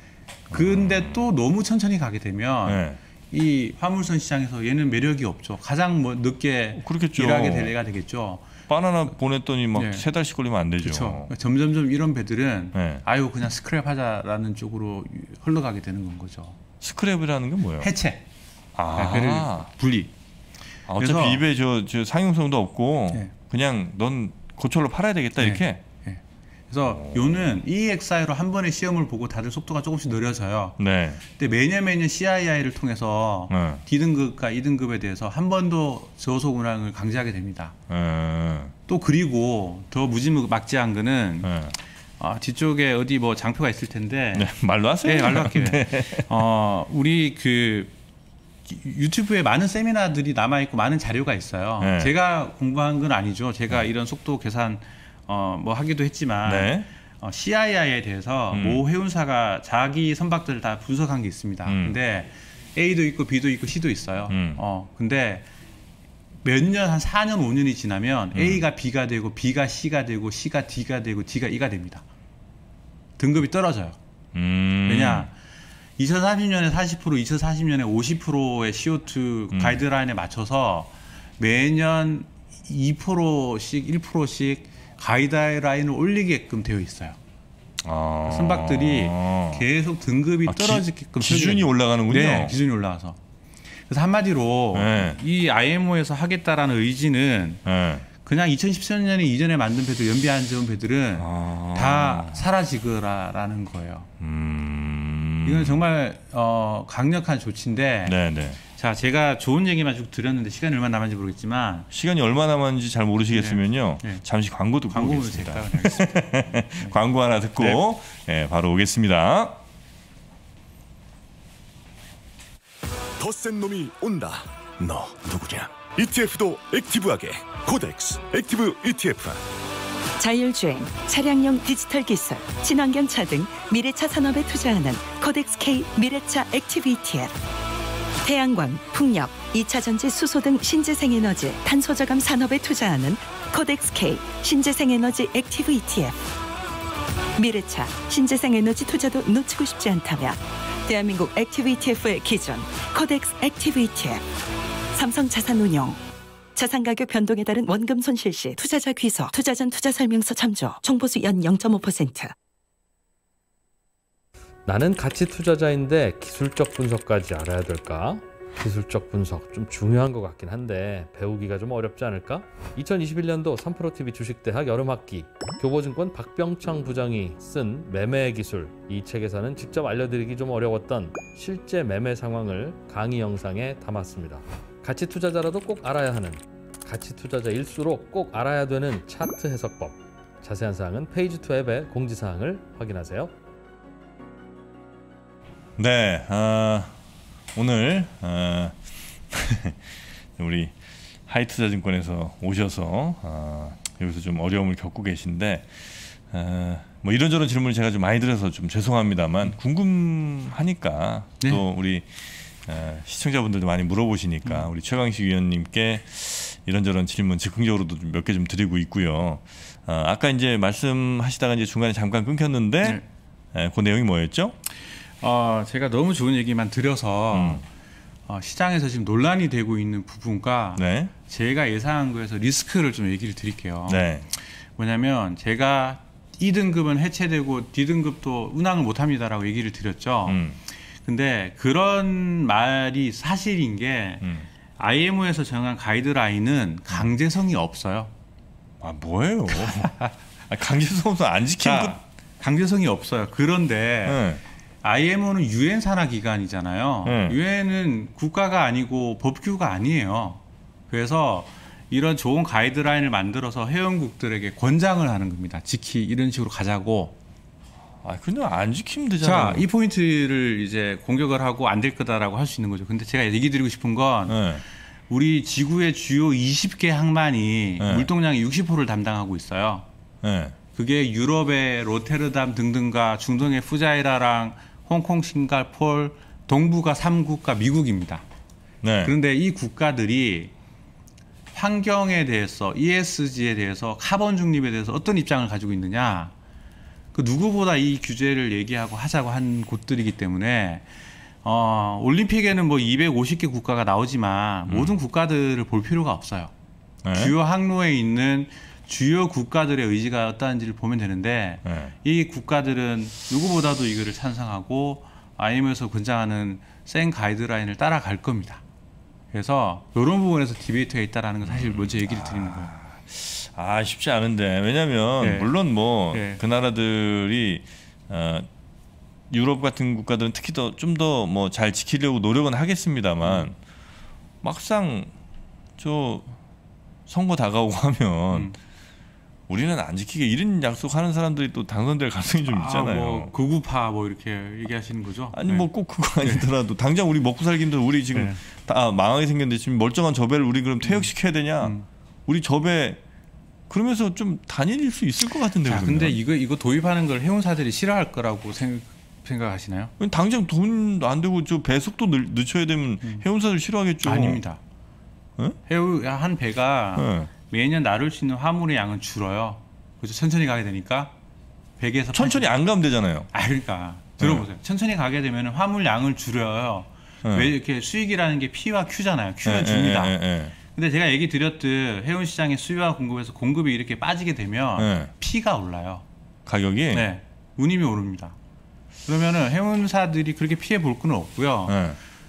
근데 또 너무 천천히 가게 되면 네. 이 화물선 시장에서 얘는 매력이 없죠. 가장 뭐 늦게 그렇겠죠. 일하게 될 애가 되겠죠. 바나나 보냈더니 막 네. 세 달씩 걸리면 안 되죠. 그렇죠. 점점점 이런 배들은 네. 아유 그냥 스크랩하자라는 쪽으로 흘러가게 되는 건 거죠. 스크랩이라는 게 뭐예요? 해체, 아, 배를 분리. 아, 어차피 그래서- 입에 저, 저 상용성도 없고 네. 그냥 넌 고철로 팔아야 되겠다 네. 이렇게. 그래서 요는 이엑스아이로 한 번에 시험을 보고 다들 속도가 조금씩 느려져요. 네. 근데 매년 매년 씨아이아이를 통해서 네. D 등급과 E 등급에 대해서 한 번 더 저속 운항을 강제하게 됩니다. 네. 또 그리고 더 무지막지한 거는 네. 아, 뒤쪽에 어디 뭐 장표가 있을 텐데 네. 말로 하세요. 네, 말로 할게요. 네. 어, 우리 그 유튜브에 많은 세미나들이 남아 있고 많은 자료가 있어요. 네. 제가 공부한 건 아니죠. 제가 이런 속도 계산 어, 뭐 하기도 했지만 네. 어, 씨아이아이에 대해서 음. 모 해운사가 자기 선박들을 다 분석한 게 있습니다. 음. 근데 A도 있고 B도 있고 C도 있어요. 음. 어, 근데 몇 년, 한 사 년, 오 년이 지나면 음. A가 B가 되고 B가 C가 되고 C가 D가 되고 D가 E가 됩니다. 등급이 떨어져요. 음. 왜냐? 이천삼십 년에 사십 퍼센트, 이천사십 년에 오십 퍼센트의 씨오투 음. 가이드라인에 맞춰서 매년 이 퍼센트씩, 일 퍼센트씩 가이드라인을 올리게끔 되어 있어요. 아. 선박들이 계속 등급이 아, 기- 떨어지게끔 기준이 설계돼요. 올라가는군요. 네, 기준이 올라가서. 그래서 한마디로 네. 이 아이엠오에서 하겠다라는 의지는 네. 그냥 이천십삼 년에 이전에 만든 배들, 연비 안 좋은 배들은 아. 다 사라지거라라는 거예요. 음. 이건 정말 어, 강력한 조치인데. 네네. 자, 제가 좋은 얘기만 쭉 드렸는데 시간이 얼마나 남았는지 모르겠지만 시간이 얼마나 남았는지 잘 모르시겠으면요. 네. 네. 잠시 광고 듣고 광고를 오겠습니다. 제가 하겠습니다. 네. 광고 하나 듣고 네. 네, 바로 오겠습니다. 더 센 놈이 온다. 너 누구냐? 이티에프도 액티브하게 코덱스 액티브 이티에프. 자율주행, 차량용 디지털 기술, 친환경차 등 미래차 산업에 투자하는 코덱스 K 미래차 액티브 이티에프. 태양광, 풍력, 이차 전지 수소 등 신재생에너지, 탄소저감 산업에 투자하는 코덱스 K 신재생에너지 액티브 이티에프. 미래차, 신재생에너지 투자도 놓치고 싶지 않다면 대한민국 액티브 이티에프의 기준 코덱스 액티브 이티에프. 삼성자산운용. 자산가격 변동에 따른 원금 손실 시 투자자 귀속, 투자 전 투자 설명서 참조, 정보수 연 영 점 오 퍼센트. 나는 가치 투자자인데 기술적 분석까지 알아야 될까? 기술적 분석 좀 중요한 것 같긴 한데 배우기가 좀 어렵지 않을까? 이천이십일 년도 삼프로티비 주식대학 여름학기 교보증권 박병창 부장이 쓴 매매 기술, 이 책에서는 직접 알려드리기 좀 어려웠던 실제 매매 상황을 강의 영상에 담았습니다. 가치 투자자라도 꼭 알아야 하는, 가치 투자자일수록 꼭 알아야 되는 차트 해석법. 자세한 사항은 페이지 투 앱의 공지사항을 확인하세요. 네, 어, 오늘 어, 우리 하이투자증권에서 오셔서 어, 여기서 좀 어려움을 겪고 계신데 어, 뭐 이런저런 질문을 제가 좀 많이 드려서 좀 죄송합니다만 궁금하니까 네. 또 우리 어, 시청자분들도 많이 물어보시니까 우리 최강식 위원님께 이런저런 질문 즉흥적으로도 몇 개 좀 드리고 있고요. 어, 아까 이제 말씀하시다가 이제 중간에 잠깐 끊겼는데 네. 에, 그 내용이 뭐였죠? 어, 제가 너무 좋은 얘기만 드려서 음. 어, 시장에서 지금 논란이 되고 있는 부분과 네. 제가 예상한 거에서 리스크를 좀 얘기를 드릴게요. 네. 뭐냐면 제가 이 등급은 해체되고 D 등급도 운항을 못합니다라고 얘기를 드렸죠. 음. 근데 그런 말이 사실인 게 음. 아이엠오에서 정한 가이드라인은 강제성이 없어요. 아 뭐예요? 아, 강제성 없어 안 지키는 것. 자, 강제성이 없어요. 그런데 네. 아이엠오는 유엔 산하 기관이잖아요. 네. 유엔은 국가가 아니고 법규가 아니에요. 그래서 이런 좋은 가이드라인을 만들어서 회원국들에게 권장을 하는 겁니다. 지키 이런 식으로 가자고. 아 근데 안 지키면 되잖아요. 자, 이 포인트를 이제 공격을 하고 안 될 거다라고 할 수 있는 거죠. 근데 제가 얘기 드리고 싶은 건 네. 우리 지구의 주요 이십 개 항만이 네. 물동량의 육십 퍼센트를 담당하고 있어요. 네. 그게 유럽의 로테르담 등등과 중동의 푸자이라랑 홍콩, 싱가포르, 동북아 삼 국과 미국입니다. 네. 그런데 이 국가들이 환경에 대해서 이에스지에 대해서 카본 중립에 대해서 어떤 입장을 가지고 있느냐, 그 누구보다 이 규제를 얘기하고 하자고 한 곳들이기 때문에 어, 올림픽에는 뭐 이백오십 개 국가가 나오지만 음. 모든 국가들을 볼 필요가 없어요. 네. 주요 항로에 있는 주요 국가들의 의지가 어떠한지를 보면 되는데 네. 이 국가들은 누구보다도 이거를 찬성하고 아이엠오에서 권장하는 센 가이드라인을 따라갈 겁니다. 그래서 이런 부분에서 디베이트가 있다는 걸 사실 먼저 얘기를 드리는 거예요. 아 쉽지 않은데 왜냐하면 네. 물론 뭐 네. 그 나라들이 어, 유럽 같은 국가들은 특히 더 좀 더 뭐 잘 지키려고 노력은 하겠습니다만 음. 막상 저 선거 다가오고 하면 음. 우리는 안 지키게 이런 약속하는 사람들이 또 당선될 가능성이 좀 있잖아요. 아, 뭐 극우파 뭐 이렇게 얘기하시는 거죠? 아니 네. 뭐 꼭 그거 아니더라도 당장 우리 먹고 살기 힘들어. 우리 지금 네. 다 망하게 생겼는데 지금 멀쩡한 저배를 우리 그럼 퇴역시켜야 되냐? 음. 우리 저배 그러면서 좀 다닐 수 있을 것 같은데. 자, 그러면. 근데 이거 이거 도입하는 걸 해운사들이 싫어할 거라고 생각, 생각하시나요? 당장 돈도 안 되고 저 배 속도 늘, 늦춰야 되면 음. 해운사들 싫어하겠죠. 아닙니다. 네? 해우 한 배가 네. 매년 나를 수 있는 화물의 양은 줄어요. 그래서 천천히 가게 되니까 백에서 천천히 안 가면 되잖아요. 아 그러니까 들어보세요. 천천히 가게 되면 화물 양을 줄여요. 네. 왜 이렇게 수익이라는 게 P와 Q잖아요. Q는 예, 줍니다. 예, 예, 예. 근데 제가 얘기 드렸듯 해운 시장의 수요와 공급에서 공급이 이렇게 빠지게 되면 네. P가 올라요. 가격이. 네, 운임이 오릅니다. 그러면은 해운사들이 그렇게 피해 볼 건 없고요. 네.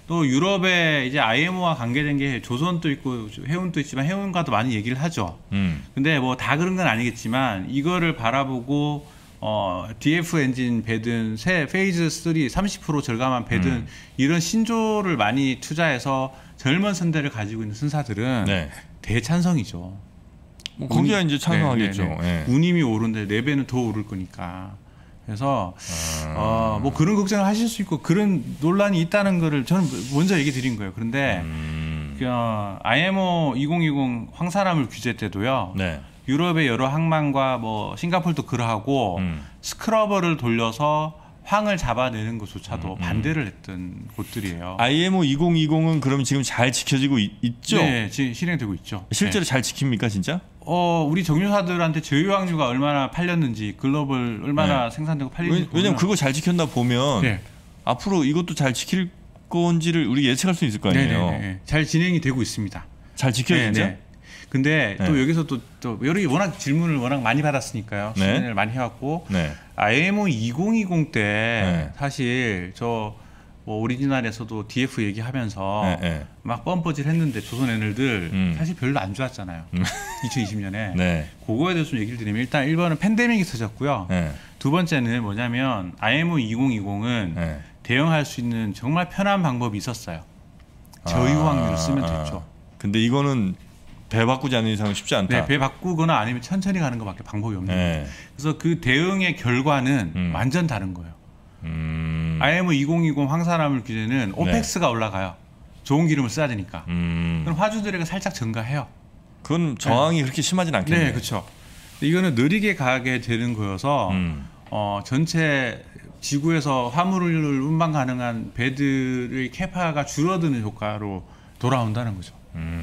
또 유럽에 이제 아이엠오와 관계된 게 조선도 있고 해운도 있지만 해운과도 많이 얘기를 하죠. 음. 근데 뭐 다 그런 건 아니겠지만 이거를 바라보고 어, 디에프 엔진 배든 새 페이즈 삼 삼십 퍼센트 절감한 배든 음. 이런 신조를 많이 투자해서 젊은 선대를 가지고 있는 선사들은 네. 대찬성이죠. 뭐 거기가 운- 이제 찬성하겠죠. 네, 네, 네. 예. 운임이 오른데 네 배는 더 오를 거니까. 그래서 아. 어, 뭐 그런 걱정을 하실 수 있고 그런 논란이 있다는 거를 저는 먼저 얘기 드린 거예요. 그런데 음. 그, 어, 아이엠오 이천이십 황산화물 규제 때도요. 네. 유럽의 여러 항만과 뭐 싱가포르도 그러하고 음. 스크러버를 돌려서 황을 잡아내는 것조차도 음, 음. 반대를 했던 곳들이에요. 아이엠오 이천이십은 그럼 지금 잘 지켜지고 있, 있죠? 네, 지금 실행되고 있죠. 실제로 네. 잘 지킵니까 진짜? 어, 우리 정유사들한테 저유황유가 얼마나 팔렸는지 글로벌 얼마나 네. 생산되고 팔리는지 왜, 왜냐면 그거 잘 지켰나 보면 네. 앞으로 이것도 잘 지킬 건지를 우리 예측할 수 있을 거 아니에요. 네네네. 잘 진행이 되고 있습니다. 잘 지켜 네, 진짜? 네. 근데 또 네. 여기서 또, 또 여러 워낙 질문을 워낙 많이 받았으니까요. 네. 질문을 많이 해왔고 네. 아이엠오 이천이십 때 네. 사실 저 뭐 오리지널에서도 디에프 얘기하면서 네, 네. 막 뻔뻔질 했는데 조선에너지들 음. 사실 별로 안 좋았잖아요. 이천이십 년에 네. 그거에 대해서 좀 얘기를 드리면 일단 일 번은 팬데믹이 터졌고요. 네. 두 번째는 뭐냐면 아이엠오 이천이십은 네. 대응할 수 있는 정말 편한 방법이 있었어요. 저유황유를 쓰면 아, 됐죠. 근데 이거는 배 바꾸지 않는 이상은 쉽지 않다. 네, 배 바꾸거나 아니면 천천히 가는 것밖에 방법이 없는 거예요. 네. 그래서 그 대응의 결과는 음. 완전 다른 거예요. 음. 아이엠오 이천이십 황산화물 규제는 오펙스가 올라가요. 좋은 기름을 써야 되니까. 음. 그럼 화주들에게 살짝 증가해요. 그건 저항이 그렇게 심하진 않겠네요. 네, 그렇죠. 이거는 느리게 가게 되는 거여서 음. 어, 전체 지구에서 화물을 운반 가능한 배들의 캐파가 줄어드는 효과로 돌아온다는 거죠.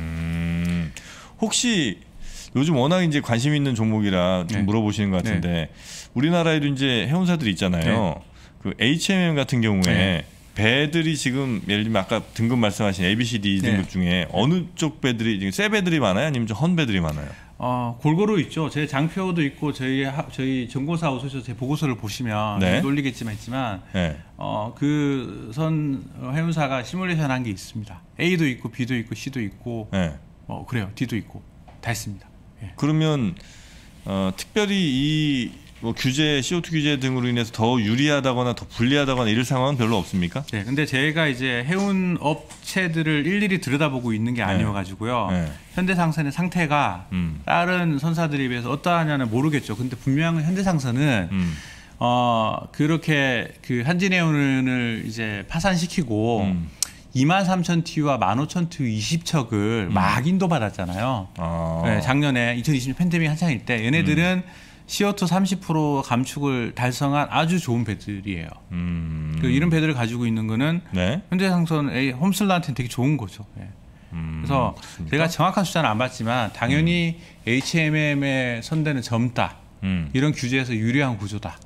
음. 혹시 요즘 워낙 이제 관심 있는 종목이라 좀 네. 물어보시는 것 같은데 우리나라에도 이제 해운사들이 있잖아요. 그 에이치엠엠 같은 경우에 네. 배들이 지금 예를 들면 아까 등급 말씀하신 에이 비 씨 디 등급 네. 중에 어느 쪽 배들이 지금 새 배들이 많아요, 아니면 좀 헌 배들이 많아요? 어, 골고루 있죠. 제 장표도 있고 저희 하, 저희 정보사 오셔서 제 보고서를 보시면 네. 놀리겠지만 있지만 네. 어, 그 선 해운사가 시뮬레이션 한 게 있습니다. A도 있고 B도 있고 C도 있고 네. 어, 그래요. D도 있고 다 있습니다. 예. 그러면 어, 특별히 이 뭐 규제, 씨오투 규제 등으로 인해서 더 유리하다거나 더 불리하다거나 이럴 상황은 별로 없습니까? 네, 근데 제가 이제 해운 업체들을 일일이 들여다보고 있는 게 아니어가지고요. 네. 현대상선의 상태가 음. 다른 선사들에 비해서 어떠하냐는 모르겠죠. 근데 분명히 현대상선은 음. 어 그렇게 그 한진해운을 이제 파산시키고 음. 이만 삼천 티유와 만 오천 티유 이십 척을 음. 막 인도받았잖아요. 아. 네, 작년에 이천이십 년 팬데믹 한창일 때 얘네들은 음. 씨오투 삼십 퍼센트 감축을 달성한 아주 좋은 배들이에요. 음. 그 이런 배들을 가지고 있는 거는 네. 현대상선 A 홈슬러한테는 되게 좋은 거죠. 예. 음. 그래서 그렇습니까? 제가 정확한 숫자는 안 봤지만 당연히 에이치엠엠의 선대는 젊다. 음. 이런 규제에서 유리한 구조다라고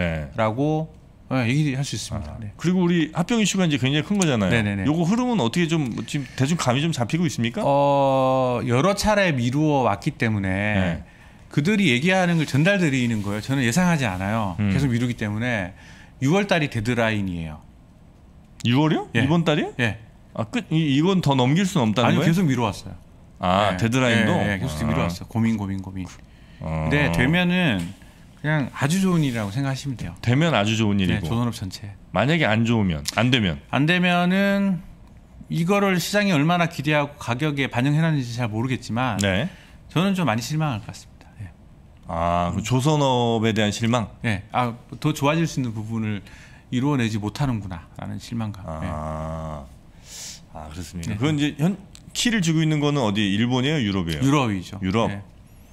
네. 예, 얘기할 수 있습니다. 아. 네. 그리고 우리 합병 이슈가 이제 굉장히 큰 거잖아요. 네네네. 요거 흐름은 어떻게 좀 지금 대충 감이 좀 잡히고 있습니까? 어, 여러 차례 미루어 왔기 때문에 네. 그들이 얘기하는 걸 전달드리는 거예요. 저는 예상하지 않아요. 음. 계속 미루기 때문에 유월 달이 데드라인이에요. 유월이요? 예. 이번 달이요? 예. 아, 끝 이, 이건 더 넘길 수는 없다는 아니 거예요? 계속 미뤄왔어요. 아, 예. 데드라인도 예, 예, 계속 아. 미뤄왔어요. 고민 고민 고민. 어. 근데 되면은 그냥 아주 좋은 일이라고 생각하시면 돼요. 되면 아주 좋은 네, 일이고 조선업 전체. 만약에 안 좋으면 안 되면 안 되면은 이거를 시장이 얼마나 기대하고 가격에 반영해놨는지 잘 모르겠지만 네. 저는 좀 많이 실망할 것 같습니다. 예. 아, 그 조선업에 대한 실망. 예. 아, 더 좋아질 수 있는 부분을 이루어내지 못하는구나라는 실망감. 예. 아, 아 그렇습니까? 네. 그건 이제 현 키를 쥐고 있는 거는 어디 일본이에요, 유럽이에요? 유럽이죠. 유럽. 예.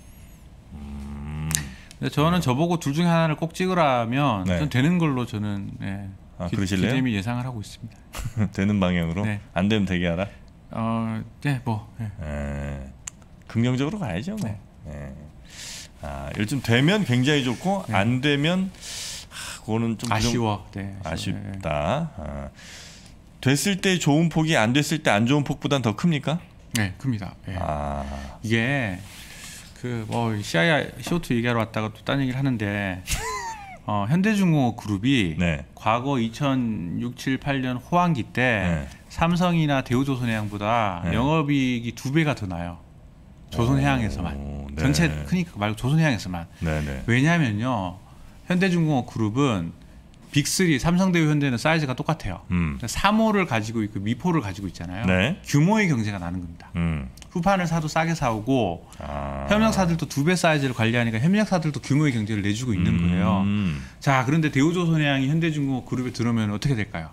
근데 저는 저보고 둘 중에 하나를 꼭 찍으라면 네. 전 되는 걸로 저는 예, 아, 기, 그러실래요? 기대미 예상을 하고 있습니다. 되는 방향으로 네. 안 되면 되게 하라. 어, 네, 뭐 예. 에, 긍정적으로 가야죠. 뭐. 네. 예. 아, 요즘 되면 굉장히 좋고 네. 안 되면 하, 그거는 좀 아쉬워. 네, 아쉬워. 예. 아쉽다. 아, 됐을 때 좋은 폭이 안 됐을 때 안 좋은 폭보단 더 큽니까? 네, 큽니다. 예. 아, 이게 그 뭐 씨아이아이 씨오투 얘기하러 왔다가 또 딴 얘기를 하는데 어, 현대중공업 그룹이 네. 과거 이천육, 칠, 팔 년 호황기 때 네. 삼성이나 대우조선해양보다 네. 영업이익이 두 배가 더 나요. 조선해양에서만. 오, 네. 전체 크니까 말고 조선해양에서만. 네네. 왜냐하면요. 현대중공업 그룹은 빅삼, 삼성대우 현대는 사이즈가 똑같아요. 음. 삼 호를 가지고 있고 미포를 가지고 있잖아요. 네. 규모의 경제가 나는 겁니다. 음. 후판을 사도 싸게 사오고 아. 협력사들도 두 배 사이즈를 관리하니까 협력사들도 규모의 경제를 내주고 있는 거예요. 음. 자, 그런데 대우조선해양이 현대중공업 그룹에 들어오면 어떻게 될까요?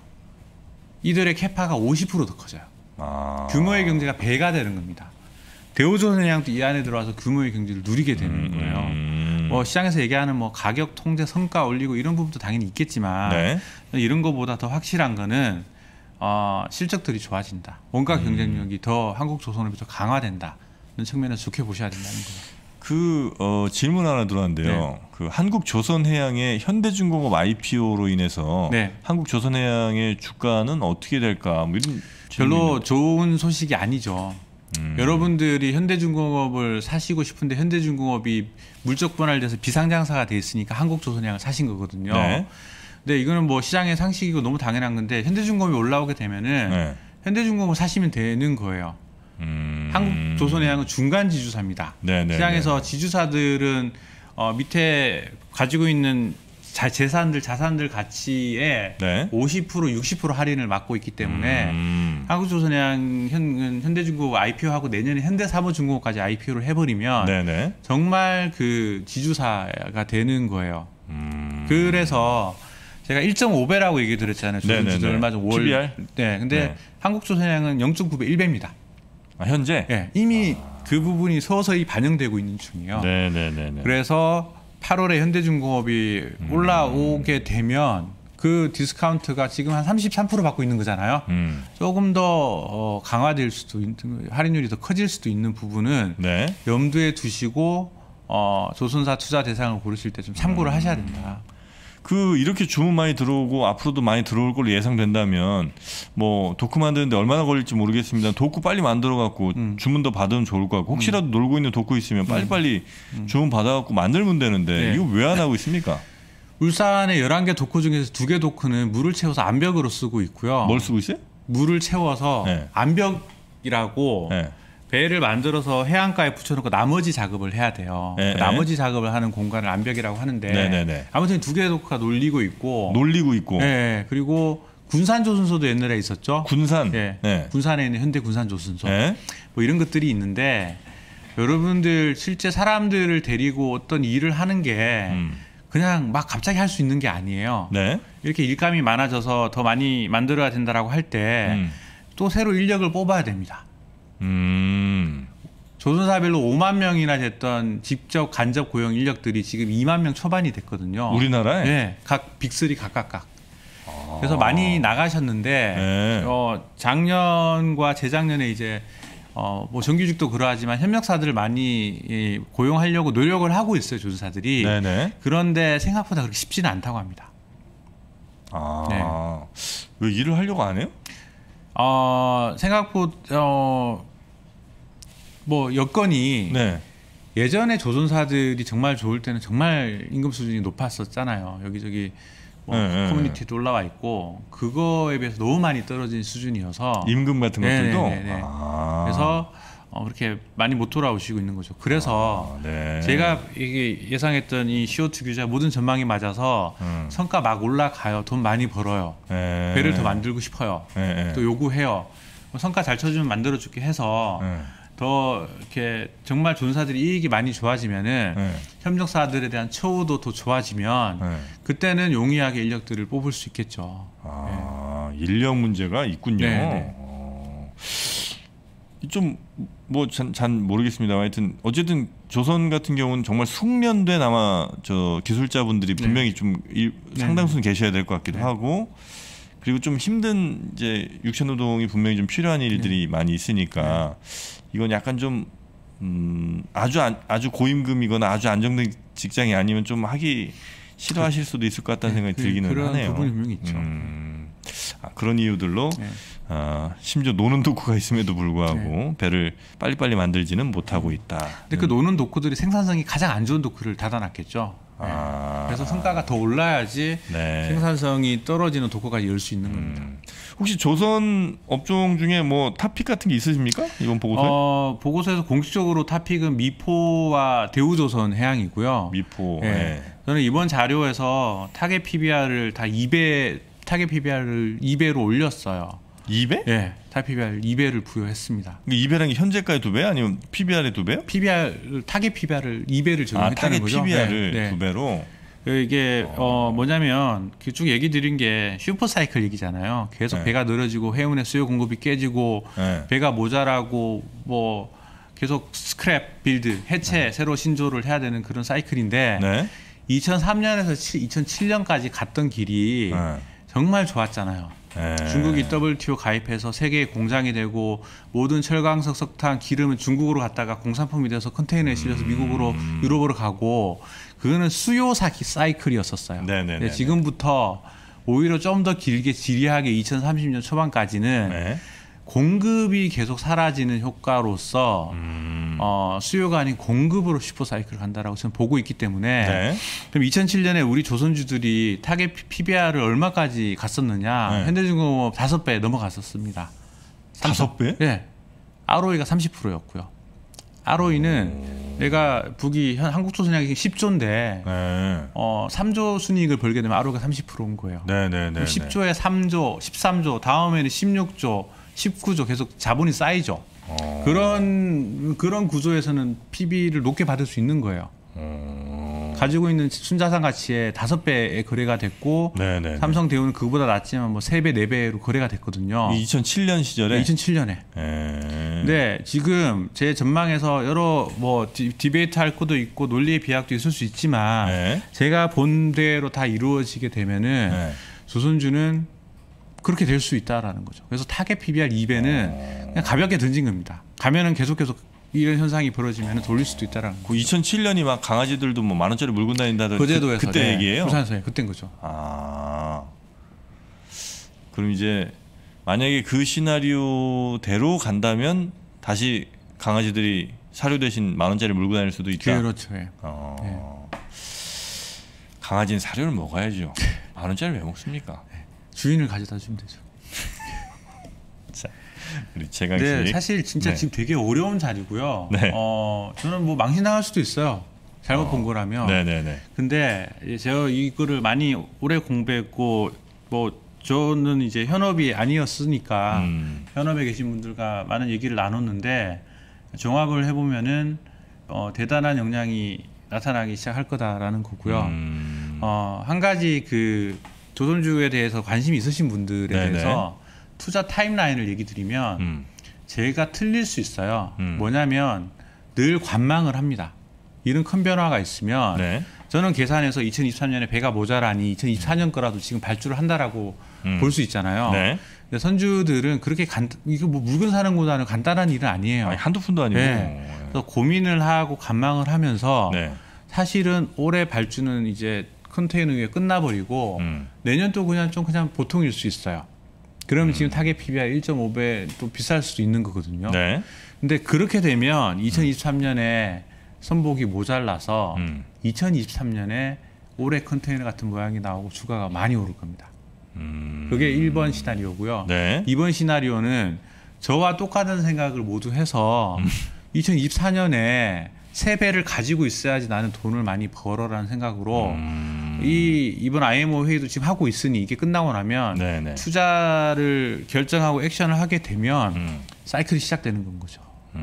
이들의 캐파가 오십 퍼센트 더 커져요. 아. 규모의 경제가 배가 되는 겁니다. 대우조선해양도 이 안에 들어와서 규모의 경제를 누리게 되는 거예요. 음. 뭐 시장에서 얘기하는 뭐 가격 통제 성과 올리고 이런 부분도 당연히 있겠지만 네. 이런 거보다 더 확실한 거는 어, 실적들이 좋아진다. 원가 경쟁력이 더 한국조선업이 더 강화된다는 측면에서 좋게 보셔야 된다는 거예요. 그 어, 질문 하나 들어왔는데요. 네. 그 한국조선해양의 현대중공업 아이피오로 인해서 네. 한국조선해양의 주가는 어떻게 될까? 뭐 이런 별로 좋은 소식이 아니죠. 음. 여러분들이 현대중공업을 사시고 싶은데 현대중공업이 물적 분할돼서 비상장사가 돼 있으니까 한국조선해양을 사신 거거든요. 네. 근데 이거는 뭐 시장의 상식이고 너무 당연한 건데 현대중공업이 올라오게 되면은 네. 현대중공업을 사시면 되는 거예요. 음. 한국조선해양은 중간 지주사입니다. 네, 네, 시장에서 지주사들은 어, 밑에 가지고 있는 자, 재산들, 자산들 가치에 네. 오십 퍼센트, 육십 퍼센트 할인을 맡고 있기 때문에 음. 한국조선해양, 현, 현대중공업 아이피오하고 내년에 현대사무중공업까지 아이피오를 해버리면 네네. 정말 그 지주사가 되는 거예요. 음. 그래서 제가 일 점 오 배라고 얘기 드렸잖아요. 네네네. 조선주들 얼마 전 월. 티비알? 네, 근데 네. 한국조선해양은 영 점 구 배, 일 배입니다. 아, 현재? 네, 이미 그 부분이 서서히 반영되고 있는 중이에요. 네네네. 그래서 팔월에 현대중공업이 음. 올라오게 되면 그 디스카운트가 지금 한 삼십삼 퍼센트 받고 있는 거잖아요. 음. 조금 더 어, 강화될 수도 있는, 할인율이 더 커질 수도 있는 부분은 네. 염두에 두시고 어, 조선사 투자 대상을 고르실 때 좀 참고를 음. 하셔야 된다. 그 이렇게 주문 많이 들어오고 앞으로도 많이 들어올 걸로 예상된다면 뭐 도크 만드는데 얼마나 걸릴지 모르겠습니다. 도크 빨리 만들어 갖고 음. 주문 더 받으면 좋을 것 같고 혹시라도 음. 놀고 있는 도크 있으면 빨리빨리 음. 주문 받아 갖고 만들면 되는데 네. 이거 왜 안 하고 있습니까? 울산의 열한 개 도크 중에서 두 개 도크는 물을 채워서 암벽으로 쓰고 있고요. 뭘 쓰고 있어요? 물을 채워서 네. 암벽이라고 네. 배를 만들어서 해안가에 붙여놓고 나머지 작업을 해야 돼요. 네, 그 나머지 작업을 하는 공간을 암벽이라고 하는데 네, 네, 네. 아무튼 두 개의 도크가 놀리고 있고 놀리고 있고 네, 그리고 군산조선소도 옛날에 있었죠. 군산 네. 네. 군산에 있는 현대군산조선소 네. 뭐 이런 것들이 있는데 여러분들 실제 사람들을 데리고 어떤 일을 하는 게 음. 그냥 막 갑자기 할 수 있는 게 아니에요. 네. 이렇게 일감이 많아져서 더 많이 만들어야 된다라고 할 때 또 음. 새로 인력을 뽑아야 됩니다. 음. 조선사별로 오만 명이나 됐던 직접 간접 고용 인력들이 지금 이만 명 초반이 됐거든요. 우리나라에? 네, 각 빅삼이 각각각. 그래서 많이 나가셨는데 네. 어, 작년과 재작년에 이제 어, 뭐 정규직도 그러하지만 협력사들을 많이 예, 고용하려고 노력을 하고 있어요, 조선사들이. 네네. 그런데 생각보다 그렇게 쉽지는 않다고 합니다. 아. 네. 왜 일을 하려고 안 해요? 어, 생각보다 어, 뭐 여건이 네. 예전에 조선사들이 정말 좋을 때는 정말 임금 수준이 높았었잖아요. 여기저기 뭐 네, 네, 커뮤니티도 올라와 있고 그거에 비해서 너무 많이 떨어진 수준이어서 임금 같은 네, 것들도. 네, 네, 네. 아. 그래서 어, 그렇게 많이 못 돌아오시고 있는 거죠. 그래서 아, 네. 제가 이게 예상했던 이 씨오투 규제 모든 전망이 맞아서 음. 성과 막 올라가요. 돈 많이 벌어요. 네. 배를 더 만들고 싶어요. 네, 네. 또 요구해요. 성과 잘 쳐주면 만들어줄게 해서 네. 더 이렇게 정말 조선사들이 이익이 많이 좋아지면은 네. 협력사들에 대한 처우도 더 좋아지면 네. 그때는 용이하게 인력들을 뽑을 수 있겠죠. 아, 인력 문제가 있군요. 네, 네. 어, 좀뭐잘 모르겠습니다. 하여튼 어쨌든 조선 같은 경우는 정말 숙련된 아마 저 기술자분들이 분명히 좀 일, 네. 상당수는 계셔야 될 것 같기도 네. 하고 그리고 좀 힘든 이제 육체 노동이 분명히 좀 필요한 일들이 많이 있으니까 이건 약간 좀 음, 아주 안, 아주 고임금이거나 아주 안정된 직장이 아니면 좀 하기 싫어하실 수도 있을 것 같다는 네, 생각이 그, 들기는 그런 하네요. 부분이 분명히 있죠. 음, 아, 그런 이유들로 네. 아, 심지어 노는 도쿠가 있음에도 불구하고 배를 빨리빨리 만들지는 못하고 있다. 근데 그 노는 도쿠들이 생산성이 가장 안 좋은 도쿠를 닫아놨겠죠. 아. 그래서 성과가 더 올라야지 네. 생산성이 떨어지는 도커까지 열 수 있는 겁니다. 음. 혹시 조선 업종 중에 뭐 탑픽 같은 게 있으십니까? 이번 보고서에? 어, 보고서에서 공식적으로 탑픽은 미포와 대우조선 해양이고요. 미포. 예. 네. 저는 이번 자료에서 타겟 피비알을 다 이 배, 타겟 피비알을 이 배로 올렸어요. 이 배? 예, 타겟 피비알 이 배를 부여했습니다. 이 배라는 게 현재가의 두 배? 아니면 피비알의 두 배요? 피비알, 타겟 피비알을 이 배를 아, 적용했다는 타겟 거죠. 피비알을 네, 네. 두 배로? 이게 어 뭐냐면 쭉 얘기 드린 게 슈퍼사이클 얘기잖아요. 계속 네. 배가 늘어지고 해운의 수요 공급이 깨지고 네. 배가 모자라고 뭐 계속 스크랩 빌드 해체 네. 새로 신조를 해야 되는 그런 사이클인데 네. 이천삼 년에서 이천칠 년까지 갔던 길이 네. 정말 좋았잖아요. 네. 중국이 더블유티오 가입해서 세계의 공장이 되고 모든 철강석, 석탄, 기름은 중국으로 갔다가 공산품이 돼서 컨테이너에 실려서 미국으로 유럽으로 가고 그거는 수요 사기 사이클이었었어요. 네네네. 근데 지금부터 오히려 좀 더 길게 지리하게 이천삼십 년 초반까지는 네. 공급이 계속 사라지는 효과로서 음. 어, 수요가 아닌 공급으로 슈퍼 사이클을 간다라고 저는 보고 있기 때문에 네. 그럼 이천칠 년에 우리 조선주들이 타겟 피비알을 얼마까지 갔었느냐? 네. 현대중공업 다섯 배 넘어갔었습니다. 다섯 배? 네. 알오이가 삼십 퍼센트였고요. 알오이는 내가 북이 현 한국조선양이 십 조인데 네. 어, 삼 조 순이익을 벌게 되면 알오이가 삼십 퍼센트인 거예요. 네네네. 그럼 십 조에 삼 조, 십삼 조, 다음에는 십육 조, 십구 조 계속 자본이 쌓이죠. 어. 그런 그런 구조에서는 피비를 높게 받을 수 있는 거예요. 어. 가지고 있는 순자산 가치의 다섯 배의 거래가 됐고 네네. 삼성 대우는 그거보다 낮지만 뭐 세 배, 네 배로 거래가 됐거든요. 이천칠 년 시절에. 이천칠 년에. 네. 근데 지금 제 전망에서 여러 뭐 디, 디베이트 할 것도 있고 논리의 비약도 있을 수 있지만 네. 제가 본 대로 다 이루어지게 되면은 네. 조선주는 그렇게 될 수 있다라는 거죠. 그래서 타겟 피비알 이 배는 그냥 가볍게 던진 겁니다. 가면은 계속 계속 이런 현상이 벌어지면 돌릴 수도 있다라는 거죠. 그 이천칠 년이 막 강아지들도 뭐 만 원짜리 물고 다닌다던 거제도에서 그, 그때 네, 얘기예요. 부산서에 그때인 거죠. 아. 그럼 이제 만약에 그 시나리오대로 간다면 다시 강아지들이 사료 대신 만 원짜리 물고 다닐 수도 있다. 그렇죠. 예. 어. 강아지는 사료를 먹어야죠. 만 원짜리 왜 먹습니까? 주인을 가져다 주면 되죠. 자, 우리 최강 씨. 네, 사실 진짜 네. 지금 되게 어려운 자리고요. 네. 어, 저는 뭐 망신당할 수도 있어요. 잘못 어. 본 거라면. 네네네. 근데 제가 이거를 많이 오래 공부했고 뭐 저는 이제 현업이 아니었으니까 음. 현업에 계신 분들과 많은 얘기를 나눴는데 종합을 해보면은 어, 대단한 역량이 나타나기 시작할 거다라는 거고요. 음. 어, 한 가지 그 조선주에 대해서 관심이 있으신 분들에 네네. 대해서 투자 타임라인을 얘기 드리면 음. 제가 틀릴 수 있어요. 음. 뭐냐면 늘 관망을 합니다. 이런 큰 변화가 있으면 네. 저는 계산해서 이천이십삼 년에 배가 모자라니 이천이십사 년 거라도 지금 발주를 한다라고 음. 볼 수 있잖아요. 네. 근데 선주들은 그렇게 간 이거 뭐 물건 사는 것보다는 간단한 일은 아니에요. 아니, 한두 푼도 아니고. 네. 그래서 고민을 하고 관망을 하면서 네. 사실은 올해 발주는 이제 컨테이너 위에 끝나버리고 음. 내년 또 그냥 좀 그냥 보통일 수 있어요. 그러면 지금 타겟 피비알 일 점 오 배 또 비쌀 수도 있는 거거든요. 네. 근데 그렇게 되면 이천이십삼 년에 선복이 모자라서 음. 이천이십삼 년에 올해 컨테이너 같은 모양이 나오고 주가가 많이 오를 겁니다. 음. 그게 일 번 시나리오고요. 네. 이 번 시나리오는 저와 똑같은 생각을 모두 해서 음. 이천이십사 년에 세 배를 가지고 있어야지 나는 돈을 많이 벌어라는 생각으로 음. 이 이번 아이엠오 회의도 지금 하고 있으니 이게 끝나고 나면 네네. 투자를 결정하고 액션을 하게 되면 음. 사이클이 시작되는 건 거죠.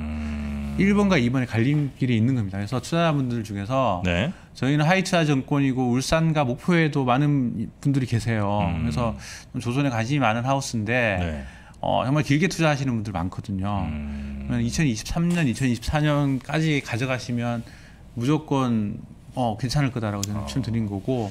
음. 일 번과 이 번의 갈림길이 있는 겁니다. 그래서 투자자분들 중에서 네. 저희는 하이투자증권이고 울산과 목포에도 많은 분들이 계세요. 음. 그래서 좀 조선에 관심이 많은 하우스인데 네. 어, 정말 길게 투자하시는 분들 많거든요. 음. 이천이십삼 년, 이천이십사 년까지 가져가시면 무조건 어, 괜찮을 거다라고 저는 어. 추천드린 거고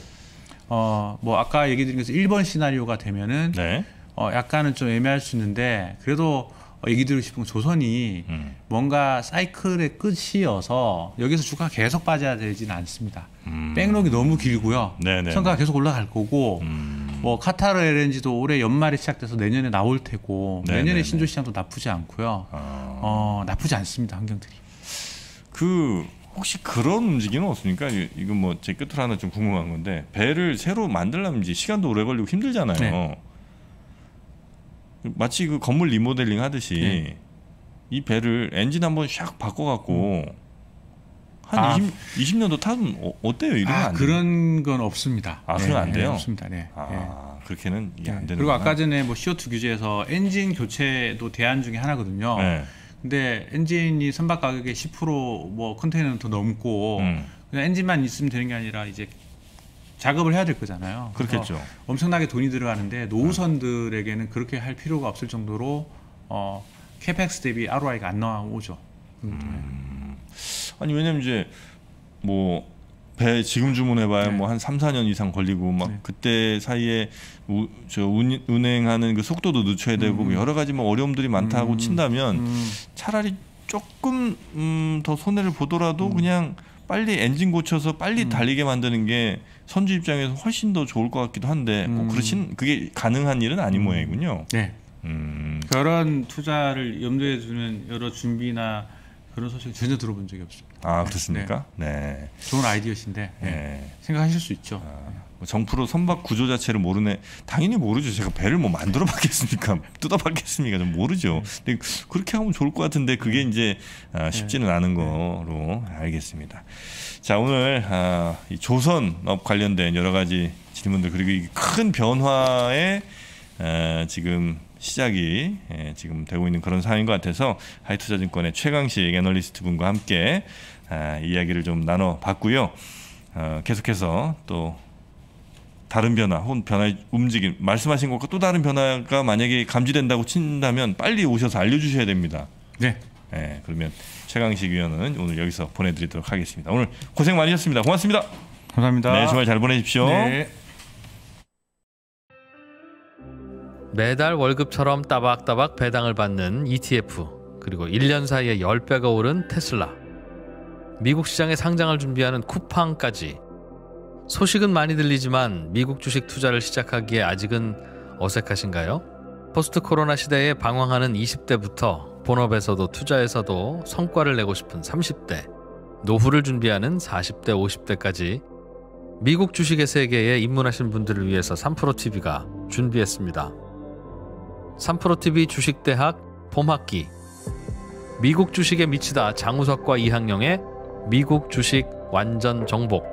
어, 뭐 아까 얘기 드린 것처럼 일 번 시나리오가 되면은 네. 어, 약간은 좀 애매할 수 있는데 그래도 어, 얘기 드리고 싶은 건 조선이 음. 뭔가 사이클의 끝이어서 여기서 주가가 계속 빠져야 되지는 않습니다. 음. 백록이 너무 길고요. 네네. 성과가 계속 올라갈 거고 음. 뭐 카타르 엘엔지도 올해 연말에 시작돼서 내년에 나올 테고 네네네. 내년에 신조 시장도 나쁘지 않고요. 어. 어, 나쁘지 않습니다. 환경들이. 그 혹시 그런 움직임은 없습니까? 이- 이거 뭐 제 끝으로 하나 좀 궁금한 건데 배를 새로 만들려면 이제 시간도 오래 걸리고 힘들잖아요. 네. 마치 그 건물 리모델링 하듯이 네. 이 배를 엔진 한번 샥 바꿔갖고 한 아. 이십, 이십 년도 타면 어, 어때요? 이러면 아, 안 돼요? 그런 건 없습니다. 아, 그건 안 돼요? 네, 없습니다. 네. 네. 아 그렇게는 이게 안 되는 그리고 아까 전에 뭐 씨오투 규제에서 엔진 교체도 대안 중에 하나거든요. 네. 근데 엔진이 선박 가격의 십 퍼센트 뭐 컨테이너는 더 넘고 음. 그냥 엔진만 있으면 되는 게 아니라 이제 작업을 해야 될 거잖아요. 그래서 그렇겠죠. 엄청나게 돈이 들어가는데 노후선들에게는 그렇게 할 필요가 없을 정도로 어, 캐펙스 대비 알오아이가 안 나오죠. 음. 아니 왜냐면 이제 뭐 배 지금 주문해봐야 네. 뭐 한 삼, 사 년 이상 걸리고 막 네. 그때 사이에 우, 저 운, 운행하는 그 속도도 늦춰야 되고 음. 여러 가지 뭐 어려움들이 많다고 음. 친다면 음. 차라리 조금 음, 더 손해를 보더라도 음. 그냥 빨리 엔진 고쳐서 빨리 음. 달리게 만드는 게 선주 입장에서 훨씬 더 좋을 것 같기도 한데 뭐 음. 그렇진 그게 가능한 일은 아닌 음. 모양이군요. 네. 음. 그런 투자를 염두에 두는 여러 준비나 그런 소식 전혀 들어본 적이 없습니다. 아 그렇습니까? 네. 좋은 아이디어신데 네. 네. 생각하실 수 있죠. 뭐 정프로 선박 구조 자체를 모르네. 당연히 모르죠. 제가 배를 뭐 만들어 봤겠습니까? 뜯어 봤겠습니까? 좀 모르죠. 근데 그렇게 하면 좋을 것 같은데 그게 이제 아, 쉽지는 않은 거로 알겠습니다. 자 오늘 아, 이 조선업 관련된 여러 가지 질문들 그리고 이 큰 변화에 아, 지금 시작이 예, 지금 되고 있는 그런 상황인 것 같아서 하이투자증권의 최강식 애널리스트 분과 함께 아, 이야기를 좀 나눠봤고요. 어, 계속해서 또 다른 변화 혹은 변화의 움직임 말씀하신 것과 또 다른 변화가 만약에 감지된다고 친다면 빨리 오셔서 알려주셔야 됩니다. 네. 예, 그러면 최강식 위원은 오늘 여기서 보내드리도록 하겠습니다. 오늘 고생 많으셨습니다. 고맙습니다. 감사합니다. 네, 주말 잘 보내십시오. 네. 매달 월급처럼 따박따박 배당을 받는 이티에프, 그리고 일 년 사이에 십 배가 오른 테슬라, 미국 시장에 상장을 준비하는 쿠팡까지. 소식은 많이 들리지만 미국 주식 투자를 시작하기에 아직은 어색하신가요? 포스트 코로나 시대에 방황하는 이십 대부터 본업에서도 투자에서도 성과를 내고 싶은 삼십 대, 노후를 준비하는 사십 대, 오십 대까지 미국 주식의 세계에 입문하신 분들을 위해서 삼프로티비가 준비했습니다. 삼프로티비 주식대학 봄학기, 미국 주식에 미치다 장우석과 이항영의 미국 주식 완전 정복,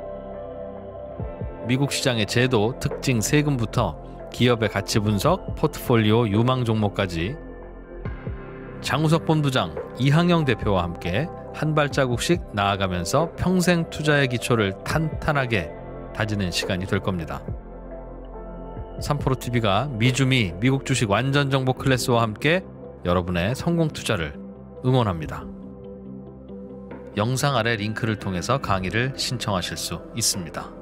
미국 시장의 제도, 특징, 세금부터 기업의 가치 분석, 포트폴리오 유망 종목까지 장우석 본부장, 이항영 대표와 함께 한 발자국씩 나아가면서 평생 투자의 기초를 탄탄하게 다지는 시간이 될 겁니다. 삼프로티비가 미주미 미국 주식 완전 정보 클래스와 함께 여러분의 성공 투자를 응원합니다. 영상 아래 링크를 통해서 강의를 신청하실 수 있습니다.